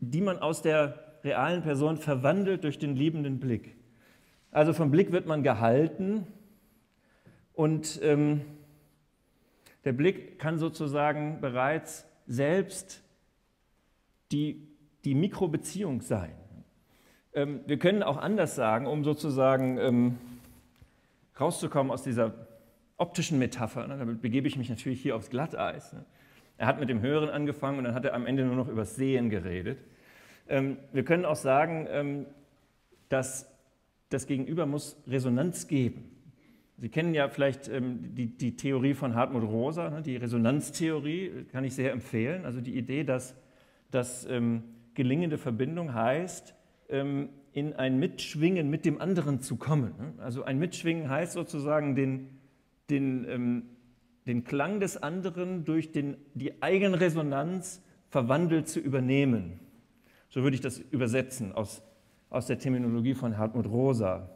die man aus der realen Person verwandelt durch den liebenden Blick. Also vom Blick wird man gehalten und der Blick kann sozusagen bereits selbst die Mikrobeziehung sein. Wir können auch anders sagen, um sozusagen rauszukommen aus dieser optischen Metapher, ne, damit begebe ich mich natürlich hier aufs Glatteis. Ne. Er hat mit dem Hören angefangen und dann hat er am Ende nur noch über das Sehen geredet. Wir können auch sagen, dass das Gegenüber muss Resonanz geben. Sie kennen ja vielleicht die Theorie von Hartmut Rosa, ne, die Resonanztheorie, kann ich sehr empfehlen. Also die Idee, dass gelingende Verbindung heißt, in ein Mitschwingen mit dem anderen zu kommen. Ne. Also ein Mitschwingen heißt sozusagen den Klang des anderen durch die Eigenresonanz verwandelt zu übernehmen. So würde ich das übersetzen aus der Terminologie von Hartmut Rosa.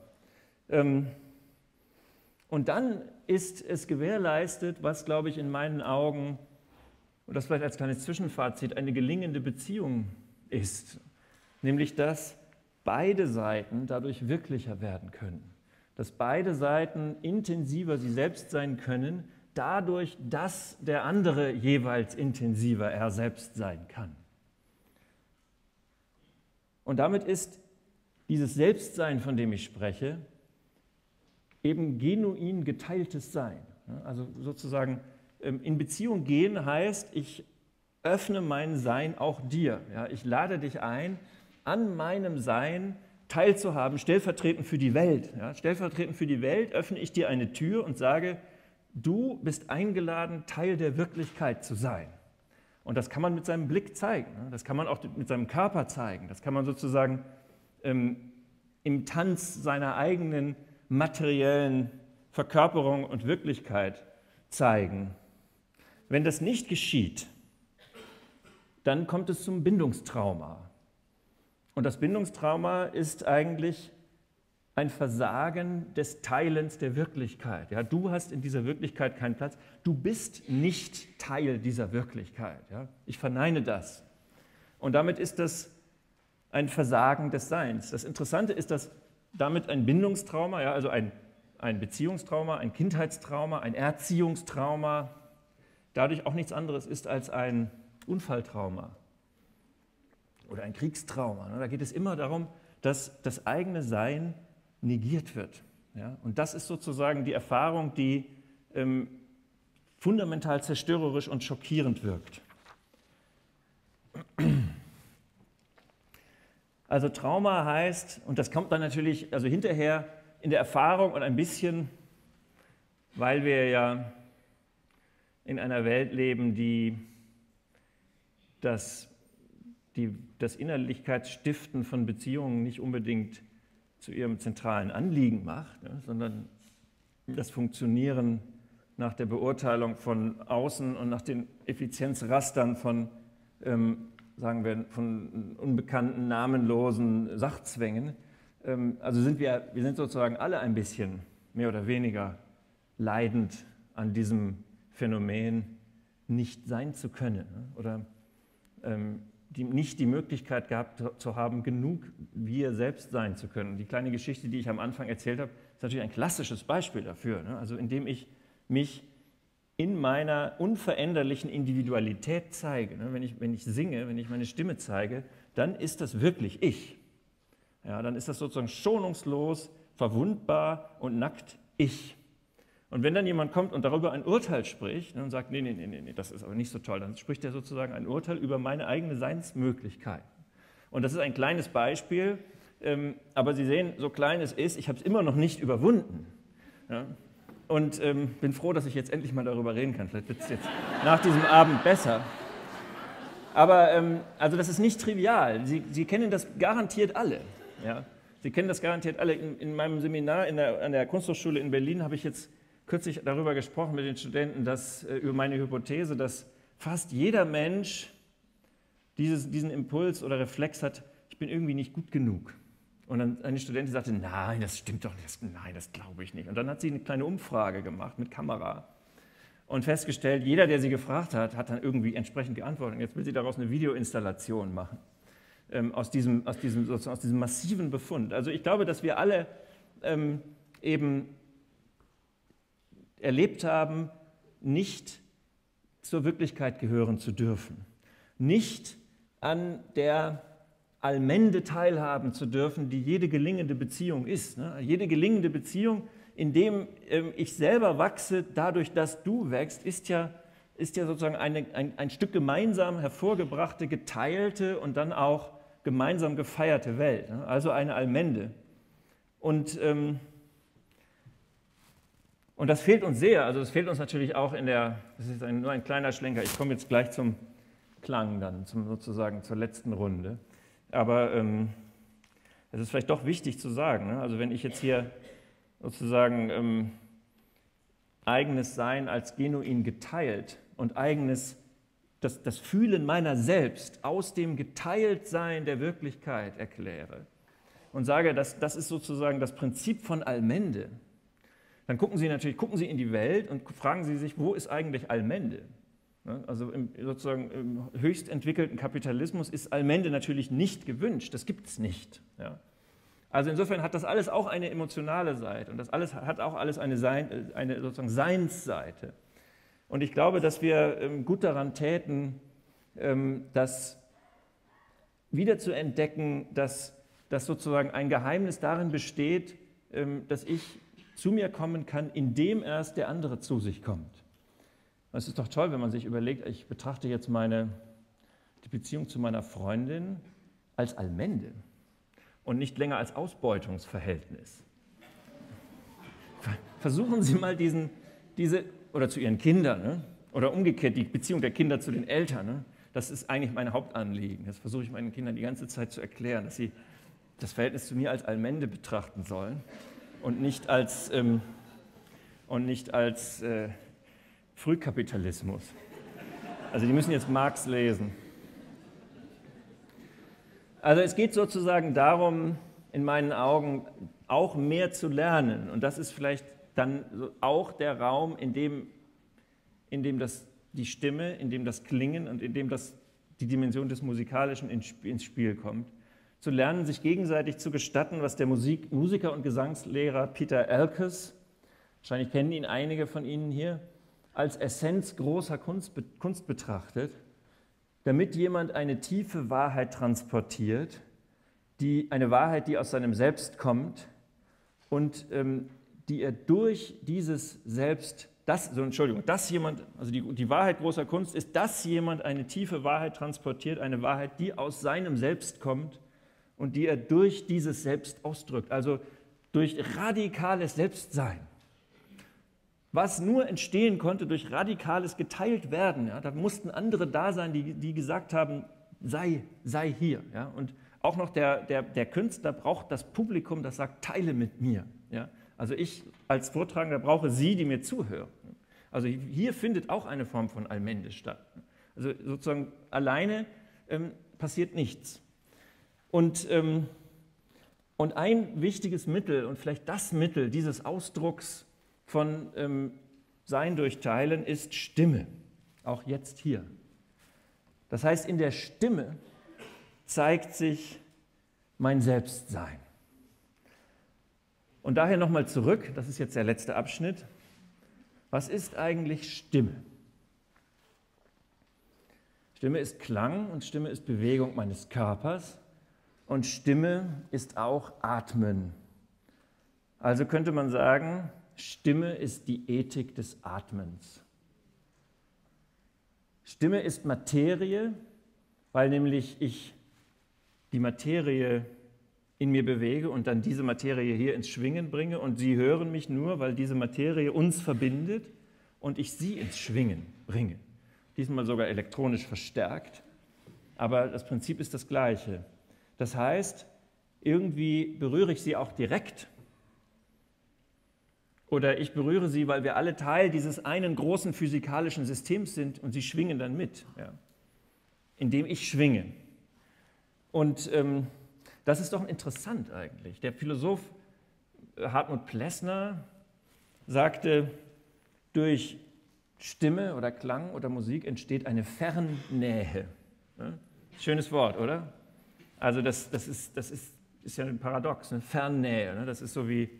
Und dann ist es gewährleistet, was, glaube ich, in meinen Augen, und das vielleicht als kleines Zwischenfazit, eine gelingende Beziehung ist. Nämlich, dass beide Seiten dadurch wirklicher werden können. Dass beide Seiten intensiver sie selbst sein können, dadurch, dass der andere jeweils intensiver er selbst sein kann. Und damit ist dieses Selbstsein, von dem ich spreche, eben genuin geteiltes Sein. Also sozusagen in Beziehung gehen heißt, ich öffne mein Sein auch dir. Ich lade dich ein, an meinem Sein teilzuhaben, stellvertretend für die Welt. Stellvertretend für die Welt öffne ich dir eine Tür und sage, du bist eingeladen, Teil der Wirklichkeit zu sein. Und das kann man mit seinem Blick zeigen, das kann man auch mit seinem Körper zeigen, das kann man sozusagen im Tanz seiner eigenen materiellen Verkörperung und Wirklichkeit zeigen. Wenn das nicht geschieht, dann kommt es zum Bindungstrauma. Und das Bindungstrauma ist eigentlich ein Versagen des Teilens der Wirklichkeit. Ja, du hast in dieser Wirklichkeit keinen Platz. Du bist nicht Teil dieser Wirklichkeit. Ja, ich verneine das. Und damit ist das ein Versagen des Seins. Das Interessante ist, dass damit ein Bindungstrauma, ja, also ein Beziehungstrauma, ein Kindheitstrauma, ein Erziehungstrauma, dadurch auch nichts anderes ist als ein Unfalltrauma oder ein Kriegstrauma. Da geht es immer darum, dass das eigene Sein negiert wird. Ja? Und das ist sozusagen die Erfahrung, die fundamental zerstörerisch und schockierend wirkt. Also Trauma heißt, und das kommt dann natürlich also hinterher in der Erfahrung und ein bisschen, weil wir ja in einer Welt leben, die das Innerlichkeitsstiften von Beziehungen nicht unbedingt zu ihrem zentralen Anliegen macht, ne, sondern das Funktionieren nach der Beurteilung von außen und nach den Effizienzrastern von, sagen wir, von unbekannten, namenlosen Sachzwängen. Also sind wir sind sozusagen alle ein bisschen mehr oder weniger leidend an diesem Phänomen, nicht sein zu können, ne, oder nicht die Möglichkeit gehabt zu haben, genug wir selbst sein zu können. Die kleine Geschichte, die ich am Anfang erzählt habe, ist natürlich ein klassisches Beispiel dafür. Ne? Also indem ich mich in meiner unveränderlichen Individualität zeige. Ne? Wenn ich singe, wenn ich meine Stimme zeige, dann ist das wirklich ich. Ja, dann ist das sozusagen schonungslos, verwundbar und nackt ich. Und wenn dann jemand kommt und darüber ein Urteil spricht und sagt, nee, das ist aber nicht so toll, dann spricht er sozusagen ein Urteil über meine eigene Seinsmöglichkeit. Und das ist ein kleines Beispiel, aber Sie sehen, so klein es ist, ich habe es immer noch nicht überwunden. Ja? Und bin froh, dass ich jetzt endlich mal darüber reden kann. Vielleicht wird es jetzt nach diesem Abend besser. Aber also das ist nicht trivial. Sie kennen das garantiert alle. Ja? Sie kennen das garantiert alle. In meinem Seminar an der Kunsthochschule in Berlin habe ich jetzt kürzlich darüber gesprochen mit den Studenten, über meine Hypothese, dass fast jeder Mensch diesen Impuls oder Reflex hat, ich bin irgendwie nicht gut genug. Und dann eine Studentin sagte, nein, das stimmt doch nicht, nein, das glaube ich nicht. Und dann hat sie eine kleine Umfrage gemacht mit Kamera und festgestellt, jeder, der sie gefragt hat, hat dann irgendwie entsprechend geantwortet. Und jetzt will sie daraus eine Videoinstallation machen. sozusagen aus diesem massiven Befund. Also ich glaube, dass wir alle eben erlebt haben, nicht zur Wirklichkeit gehören zu dürfen, nicht an der Allmende teilhaben zu dürfen, die jede gelingende Beziehung ist. Jede gelingende Beziehung, in dem ich selber wachse, dadurch, dass du wächst, ist ja sozusagen ein Stück gemeinsam hervorgebrachte, geteilte und dann auch gemeinsam gefeierte Welt, also eine Allmende. Und das fehlt uns sehr, also es fehlt uns natürlich auch das ist nur ein kleiner Schlenker, ich komme jetzt gleich zum Klang dann, sozusagen zur letzten Runde. Aber es ist vielleicht doch wichtig zu sagen, also wenn ich jetzt hier sozusagen eigenes Sein als genuin geteilt und das Fühlen meiner selbst aus dem Geteiltsein der Wirklichkeit erkläre und sage, das ist sozusagen das Prinzip von Allmende, dann gucken Sie in die Welt und fragen Sie sich, wo ist eigentlich Allmende? Also sozusagen im höchst entwickelten Kapitalismus ist Allmende natürlich nicht gewünscht, das gibt es nicht. Ja. Also insofern hat das alles auch eine emotionale Seite und das alles hat auch alles eine sozusagen Seinsseite. Und ich glaube, dass wir gut daran täten, das wieder zu entdecken, dass sozusagen ein Geheimnis darin besteht, dass ich zu mir kommen kann, indem erst der andere zu sich kommt. Es ist doch toll, wenn man sich überlegt, ich betrachte jetzt die Beziehung zu meiner Freundin als Allmende und nicht länger als Ausbeutungsverhältnis. Versuchen Sie mal oder zu Ihren Kindern, ne? Oder umgekehrt die Beziehung der Kinder zu den Eltern. Ne? Das ist eigentlich mein Hauptanliegen. Das versuche ich meinen Kindern die ganze Zeit zu erklären, dass sie das Verhältnis zu mir als Allmende betrachten sollen und nicht als Frühkapitalismus. Also die müssen jetzt Marx lesen. Also es geht sozusagen darum, in meinen Augen auch mehr zu lernen. Und das ist vielleicht dann auch der Raum, in dem die Stimme, in dem das Klingen und in dem die Dimension des Musikalischen ins Spiel kommt. Zu lernen, sich gegenseitig zu gestatten, was der Musiker und Gesangslehrer Peter Elkes, wahrscheinlich kennen ihn einige von Ihnen hier, als Essenz großer Kunst betrachtet, damit jemand eine tiefe Wahrheit transportiert, eine Wahrheit, die aus seinem Selbst kommt und die er durch dieses Selbst, die Wahrheit großer Kunst ist, dass jemand eine tiefe Wahrheit transportiert, eine Wahrheit, die aus seinem Selbst kommt und die er durch dieses Selbst ausdrückt, also durch radikales Selbstsein. Was nur entstehen konnte durch radikales Geteiltwerden. Ja, da mussten andere da sein, die gesagt haben, sei hier. Ja, und auch noch der Künstler braucht das Publikum, das sagt, teile mit mir. Ja, also ich als Vortragender brauche Sie, die mir zuhören. Also hier findet auch eine Form von Allmende statt. Also sozusagen alleine passiert nichts. Und ein wichtiges Mittel und vielleicht das Mittel dieses Ausdrucks von Sein durch Teilen ist Stimme, auch jetzt hier. Das heißt, in der Stimme zeigt sich mein Selbstsein. Und daher nochmal zurück, das ist jetzt der letzte Abschnitt. Was ist eigentlich Stimme? Stimme ist Klang und Stimme ist Bewegung meines Körpers und Stimme ist auch Atmen. Also könnte man sagen, Stimme ist die Ethik des Atmens. Stimme ist Materie, weil nämlich ich die Materie in mir bewege und dann diese Materie hier ins Schwingen bringe und Sie hören mich nur, weil diese Materie uns verbindet und ich Sie ins Schwingen bringe. Diesmal sogar elektronisch verstärkt, aber das Prinzip ist das gleiche. Das heißt, irgendwie berühre ich Sie auch direkt oder ich berühre Sie, weil wir alle Teil dieses einen großen physikalischen Systems sind und Sie schwingen dann mit, ja, indem ich schwinge. Und das ist doch interessant eigentlich. Der Philosoph Hartmut Plessner sagte, durch Stimme oder Klang oder Musik entsteht eine Fernnähe. Ja? Schönes Wort, oder? Also das ist ja ein Paradox, eine Fernnähe. Ne? Das ist so wie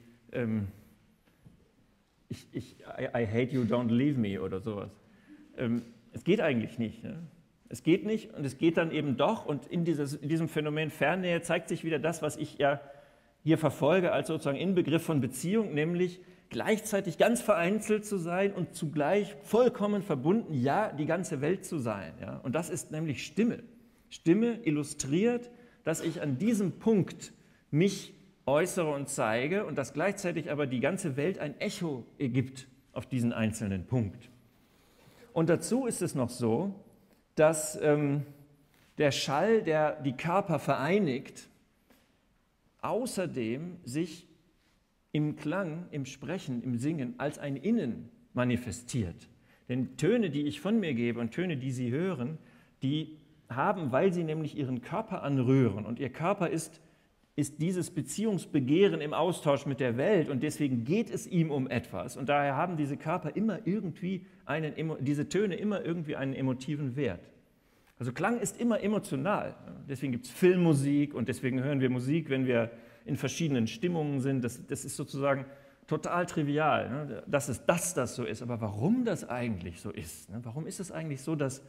I hate you, don't leave me oder sowas. Es geht eigentlich nicht. Ne? Es geht nicht und es geht dann eben doch. Und in diesem Phänomen Fernnähe zeigt sich wieder das, was ich ja hier verfolge als sozusagen Inbegriff von Beziehung, nämlich gleichzeitig ganz vereinzelt zu sein und zugleich vollkommen verbunden, ja, die ganze Welt zu sein. Ja? Und das ist nämlich Stimme. Stimme illustriert, dass ich an diesem Punkt mich äußere und zeige und dass gleichzeitig aber die ganze Welt ein Echo gibt auf diesen einzelnen Punkt. Und dazu ist es noch so, dass der Schall, der die Körper vereinigt, außerdem sich im Klang, im Sprechen, im Singen als ein Innen manifestiert. Denn Töne, die ich von mir gebe und Töne, die Sie hören, die haben, weil sie nämlich ihren Körper anrühren und ihr Körper ist dieses Beziehungsbegehren im Austausch mit der Welt und deswegen geht es ihm um etwas und daher haben diese Körper immer irgendwie diese Töne immer irgendwie einen emotiven Wert. Also Klang ist immer emotional, deswegen gibt es Filmmusik und deswegen hören wir Musik, wenn wir in verschiedenen Stimmungen sind, das ist sozusagen total trivial, ne? Dass das so ist, aber warum das eigentlich so ist, ne? Warum ist es eigentlich so, dass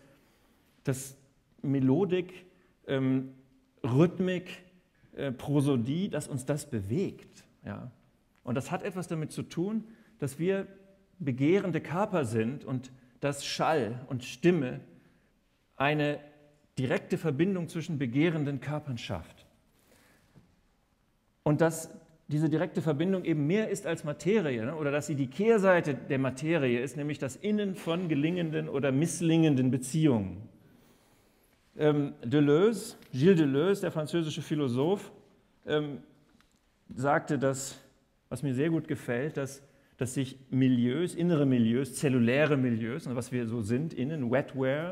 Melodik, Rhythmik, Prosodie, dass uns das bewegt. Ja? Und das hat etwas damit zu tun, dass wir begehrende Körper sind und dass Schall und Stimme eine direkte Verbindung zwischen begehrenden Körpern schafft. Und dass diese direkte Verbindung eben mehr ist als Materie, ne? Oder dass sie die Kehrseite der Materie ist, nämlich das Innen von gelingenden oder misslingenden Beziehungen. Gilles Deleuze, der französische Philosoph, sagte das, was mir sehr gut gefällt, dass sich Milieus, innere Milieus, zelluläre Milieus, was wir so sind, innen, Wetware,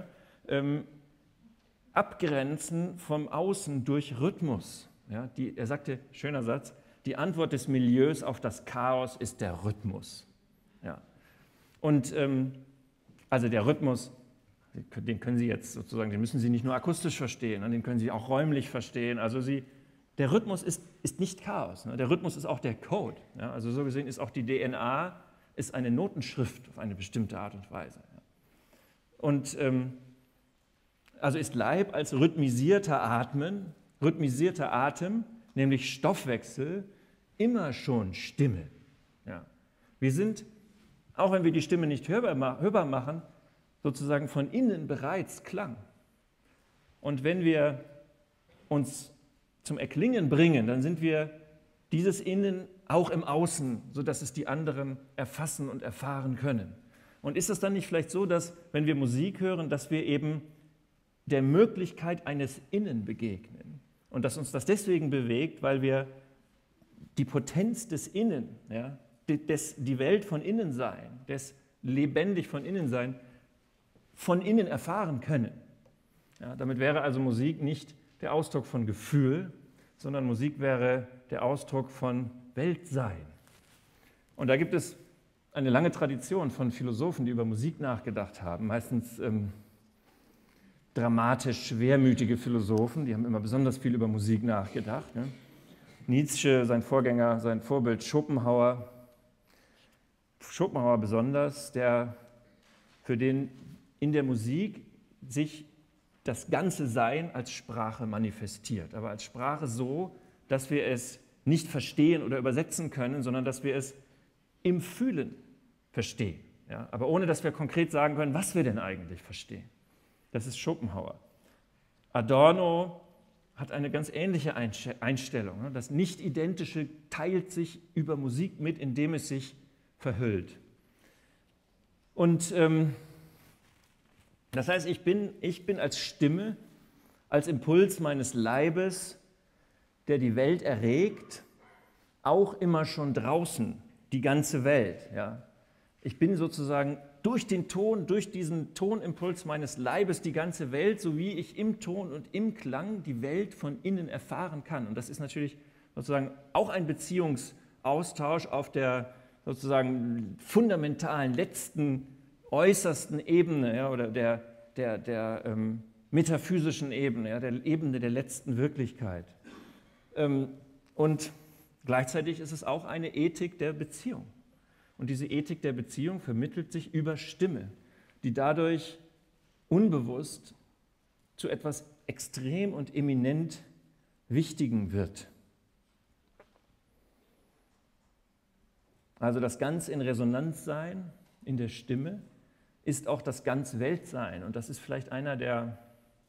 abgrenzen vom Außen durch Rhythmus. Ja, er sagte, schöner Satz, die Antwort des Milieus auf das Chaos ist der Rhythmus. Ja. Und also der Rhythmus, den können Sie jetzt sozusagen, den müssen Sie nicht nur akustisch verstehen, den können Sie auch räumlich verstehen. Also der Rhythmus ist nicht Chaos, ne? Der Rhythmus ist auch der Code. Ja? Also so gesehen ist auch die DNA ist eine Notenschrift auf eine bestimmte Art und Weise. Ja? Und also ist Leib als rhythmisierter Atem, nämlich Stoffwechsel, immer schon Stimme. Ja? Wir sind, auch wenn wir die Stimme nicht hörbar machen, sozusagen von innen bereits Klang. Und wenn wir uns zum Erklingen bringen, dann sind wir dieses Innen auch im Außen, sodass es die anderen erfassen und erfahren können. Und ist es dann nicht vielleicht so, dass, wenn wir Musik hören, dass wir eben der Möglichkeit eines Innen begegnen und dass uns das deswegen bewegt, weil wir die Potenz des Innen, ja, die Welt von innen sein, des lebendig von innen sein, von innen erfahren können. Ja, damit wäre also Musik nicht der Ausdruck von Gefühl, sondern Musik wäre der Ausdruck von Weltsein. Und da gibt es eine lange Tradition von Philosophen, die über Musik nachgedacht haben, meistens dramatisch schwermütige Philosophen, die haben immer besonders viel über Musik nachgedacht. Ne? Nietzsche, sein Vorgänger, sein Vorbild Schopenhauer besonders, für den in der Musik sich das ganze Sein als Sprache manifestiert, aber als Sprache so, dass wir es nicht verstehen oder übersetzen können, sondern dass wir es im Fühlen verstehen, ja? Aber ohne, dass wir konkret sagen können, was wir denn eigentlich verstehen. Das ist Schopenhauer. Adorno hat eine ganz ähnliche Einstellung. Ne? Das Nicht-Identische teilt sich über Musik mit, indem es sich verhüllt. Und das heißt, ich bin als Stimme, als Impuls meines Leibes, der die Welt erregt, auch immer schon draußen, die ganze Welt. Ja? Ich bin sozusagen durch diesen Tonimpuls meines Leibes die ganze Welt, so wie ich im Ton und im Klang die Welt von innen erfahren kann. Und das ist natürlich sozusagen auch ein Beziehungsaustausch auf der sozusagen fundamentalen, letzten, äußersten Ebene, ja, oder metaphysischen Ebene, ja, der Ebene der letzten Wirklichkeit. Und gleichzeitig ist es auch eine Ethik der Beziehung. Und diese Ethik der Beziehung vermittelt sich über Stimme, die dadurch unbewusst zu etwas extrem und eminent Wichtigen wird. Also das ganz in Resonanz sein in der Stimme ist auch das ganz Weltsein. Und das ist vielleicht eine der,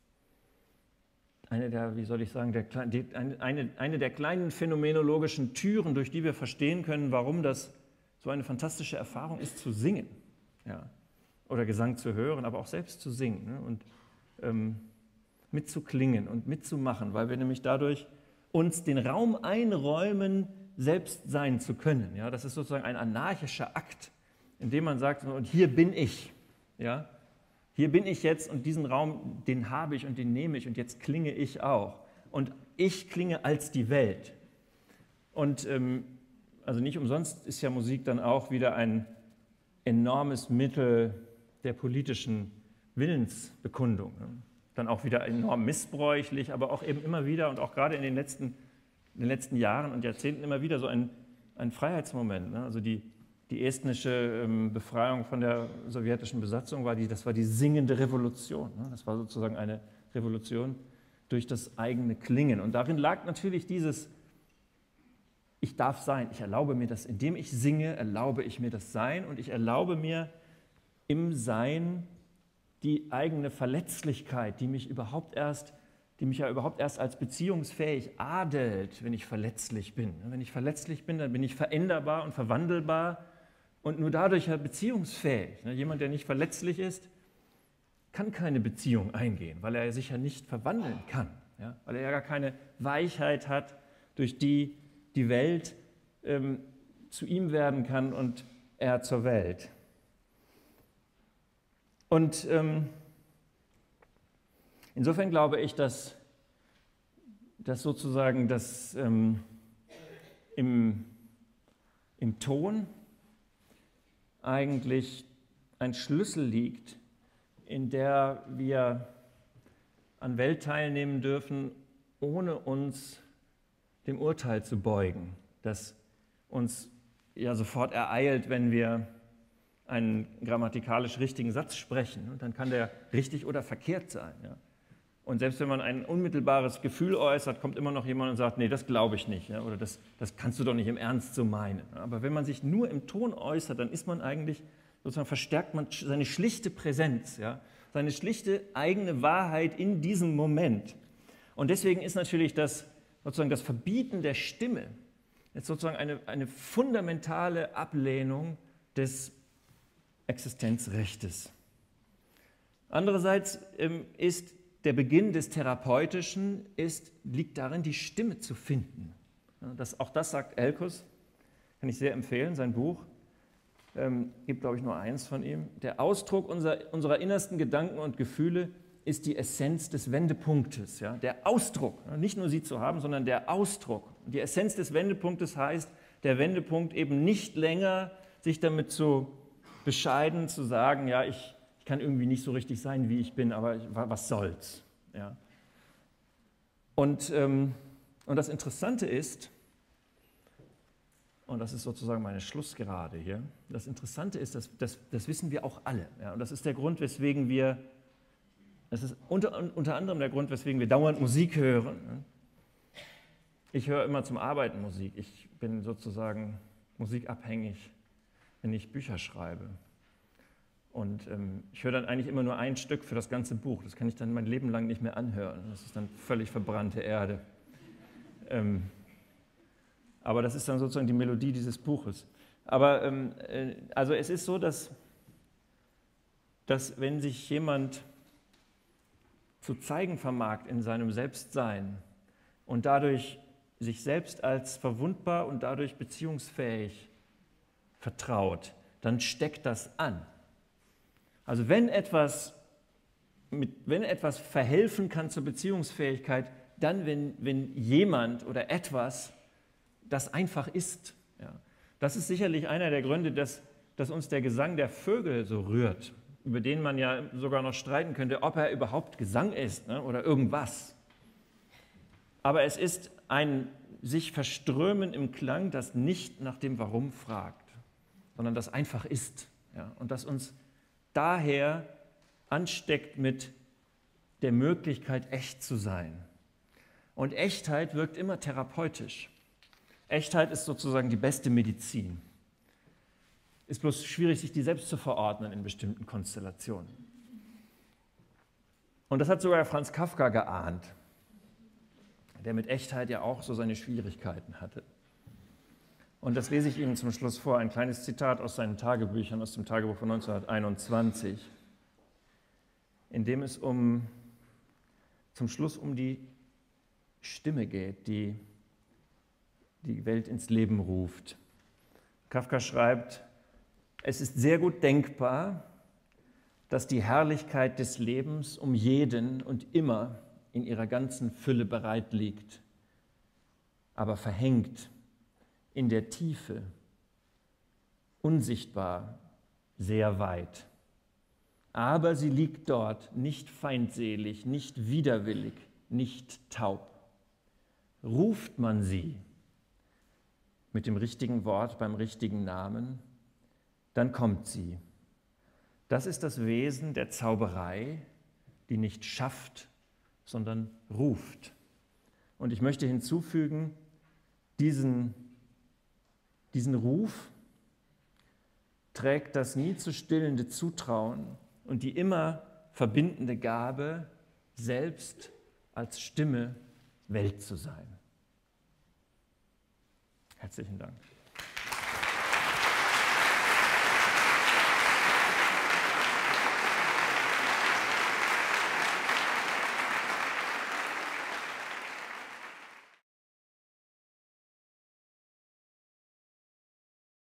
wie soll ich sagen, eine der kleinen phänomenologischen Türen, durch die wir verstehen können, warum das so eine fantastische Erfahrung ist, zu singen. Ja. Oder Gesang zu hören, aber auch selbst zu singen, ne? Und mitzuklingen und mitzumachen, weil wir nämlich dadurch uns den Raum einräumen, selbst sein zu können. Ja? Das ist sozusagen ein anarchischer Akt, in dem man sagt, und hier bin ich. Ja? Hier bin ich jetzt und diesen Raum, den habe ich und den nehme ich und jetzt klinge ich auch. Und ich klinge als die Welt. Und also nicht umsonst ist ja Musik dann auch wieder ein enormes Mittel der politischen Willensbekundung. Ne? Dann auch wieder enorm missbräuchlich, aber auch eben immer wieder und auch gerade in den letzten Jahren und Jahrzehnten immer wieder so ein Freiheitsmoment. Ne? Also die estnische Befreiung von der sowjetischen Besatzung das war die singende Revolution. Ne? Das war sozusagen eine Revolution durch das eigene Klingen. Und darin lag natürlich dieses, ich darf sein, ich erlaube mir das, indem ich singe, erlaube ich mir das Sein und ich erlaube mir im Sein die eigene Verletzlichkeit, die mich ja überhaupt erst als beziehungsfähig adelt, wenn ich verletzlich bin. Wenn ich verletzlich bin, dann bin ich veränderbar und verwandelbar und nur dadurch ja beziehungsfähig. Jemand, der nicht verletzlich ist, kann keine Beziehung eingehen, weil er sich ja nicht verwandeln kann, ja? Weil er ja gar keine Weichheit hat, durch die die Welt zu ihm werden kann und er zur Welt. Und insofern glaube ich, dass sozusagen im Ton eigentlich ein Schlüssel liegt, in der wir an Welt teilnehmen dürfen, ohne uns dem Urteil zu beugen, das uns ja sofort ereilt, wenn wir einen grammatikalisch richtigen Satz sprechen. Und dann kann der richtig oder verkehrt sein. Ja? Und selbst wenn man ein unmittelbares Gefühl äußert, kommt immer noch jemand und sagt, nee, das glaube ich nicht. Ja? Oder das kannst du doch nicht im Ernst so meinen. Aber wenn man sich nur im Ton äußert, dann ist man eigentlich, sozusagen verstärkt man seine schlichte Präsenz, ja? Seine schlichte eigene Wahrheit in diesem Moment. Und deswegen ist natürlich sozusagen das Verbieten der Stimme jetzt sozusagen eine fundamentale Ablehnung des Existenzrechtes. Andererseits ist der Beginn des Therapeutischen liegt darin, die Stimme zu finden. Auch das sagt Elkus, kann ich sehr empfehlen, sein Buch, gibt glaube ich nur eins von ihm. Der Ausdruck unserer innersten Gedanken und Gefühle ist die Essenz des Wendepunktes. Ja? Der Ausdruck, nicht nur sie zu haben, sondern der Ausdruck. Die Essenz des Wendepunktes heißt, der Wendepunkt eben nicht länger sich damit zu bescheiden zu sagen, ja, ich kann irgendwie nicht so richtig sein, wie ich bin, aber was soll's. Ja. Und das Interessante ist, und das ist sozusagen meine Schlussgerade hier, das Interessante ist, das wissen wir auch alle. Ja, und das ist der Grund, weswegen das ist unter anderem der Grund, weswegen wir dauernd Musik hören. Ich höre immer zum Arbeiten Musik. Ich bin sozusagen musikabhängig, wenn ich Bücher schreibe. Und ich höre dann eigentlich immer nur ein Stück für das ganze Buch. Das kann ich dann mein Leben lang nicht mehr anhören. Das ist dann völlig verbrannte Erde. Aber das ist dann sozusagen die Melodie dieses Buches. Aber also es ist so, dass wenn sich jemand zu zeigen vermag in seinem Selbstsein und dadurch sich selbst als verwundbar und dadurch beziehungsfähig vertraut, dann steckt das an. Also wenn etwas verhelfen kann zur Beziehungsfähigkeit, dann wenn jemand oder etwas das einfach ist. Ja. Das ist sicherlich einer der Gründe, dass uns der Gesang der Vögel so rührt. über den man ja sogar noch streiten könnte, ob er überhaupt Gesang ist, ne, oder irgendwas. Aber es ist ein sich verströmen im Klang, das nicht nach dem Warum fragt, sondern das einfach ist. Ja, und das uns daher ansteckt mit der Möglichkeit, echt zu sein. Und Echtheit wirkt immer therapeutisch. Echtheit ist sozusagen die beste Medizin. Ist bloß schwierig, sich die selbst zu verordnen in bestimmten Konstellationen. Und das hat sogar Franz Kafka geahnt, der mit Echtheit ja auch so seine Schwierigkeiten hatte. Und das lese ich Ihnen zum Schluss vor, ein kleines Zitat aus seinen Tagebüchern, aus dem Tagebuch von 1921, in dem es zum Schluss um die Stimme geht, die die Welt ins Leben ruft. Kafka schreibt: Es ist sehr gut denkbar, dass die Herrlichkeit des Lebens um jeden und immer in ihrer ganzen Fülle bereit liegt, aber verhängt in der Tiefe, unsichtbar, sehr weit. Aber sie liegt dort, nicht feindselig, nicht widerwillig, nicht taub. Ruft man sie mit dem richtigen Wort beim richtigen Namen, dann kommt sie. Das ist das Wesen der Zauberei, die nicht schafft, sondern ruft. Und ich möchte hinzufügen, diesen Ruf trägt das nie zu stillende Zutrauen und die immer verbindende Gabe, selbst als Stimme Welt zu sein. Herzlichen Dank.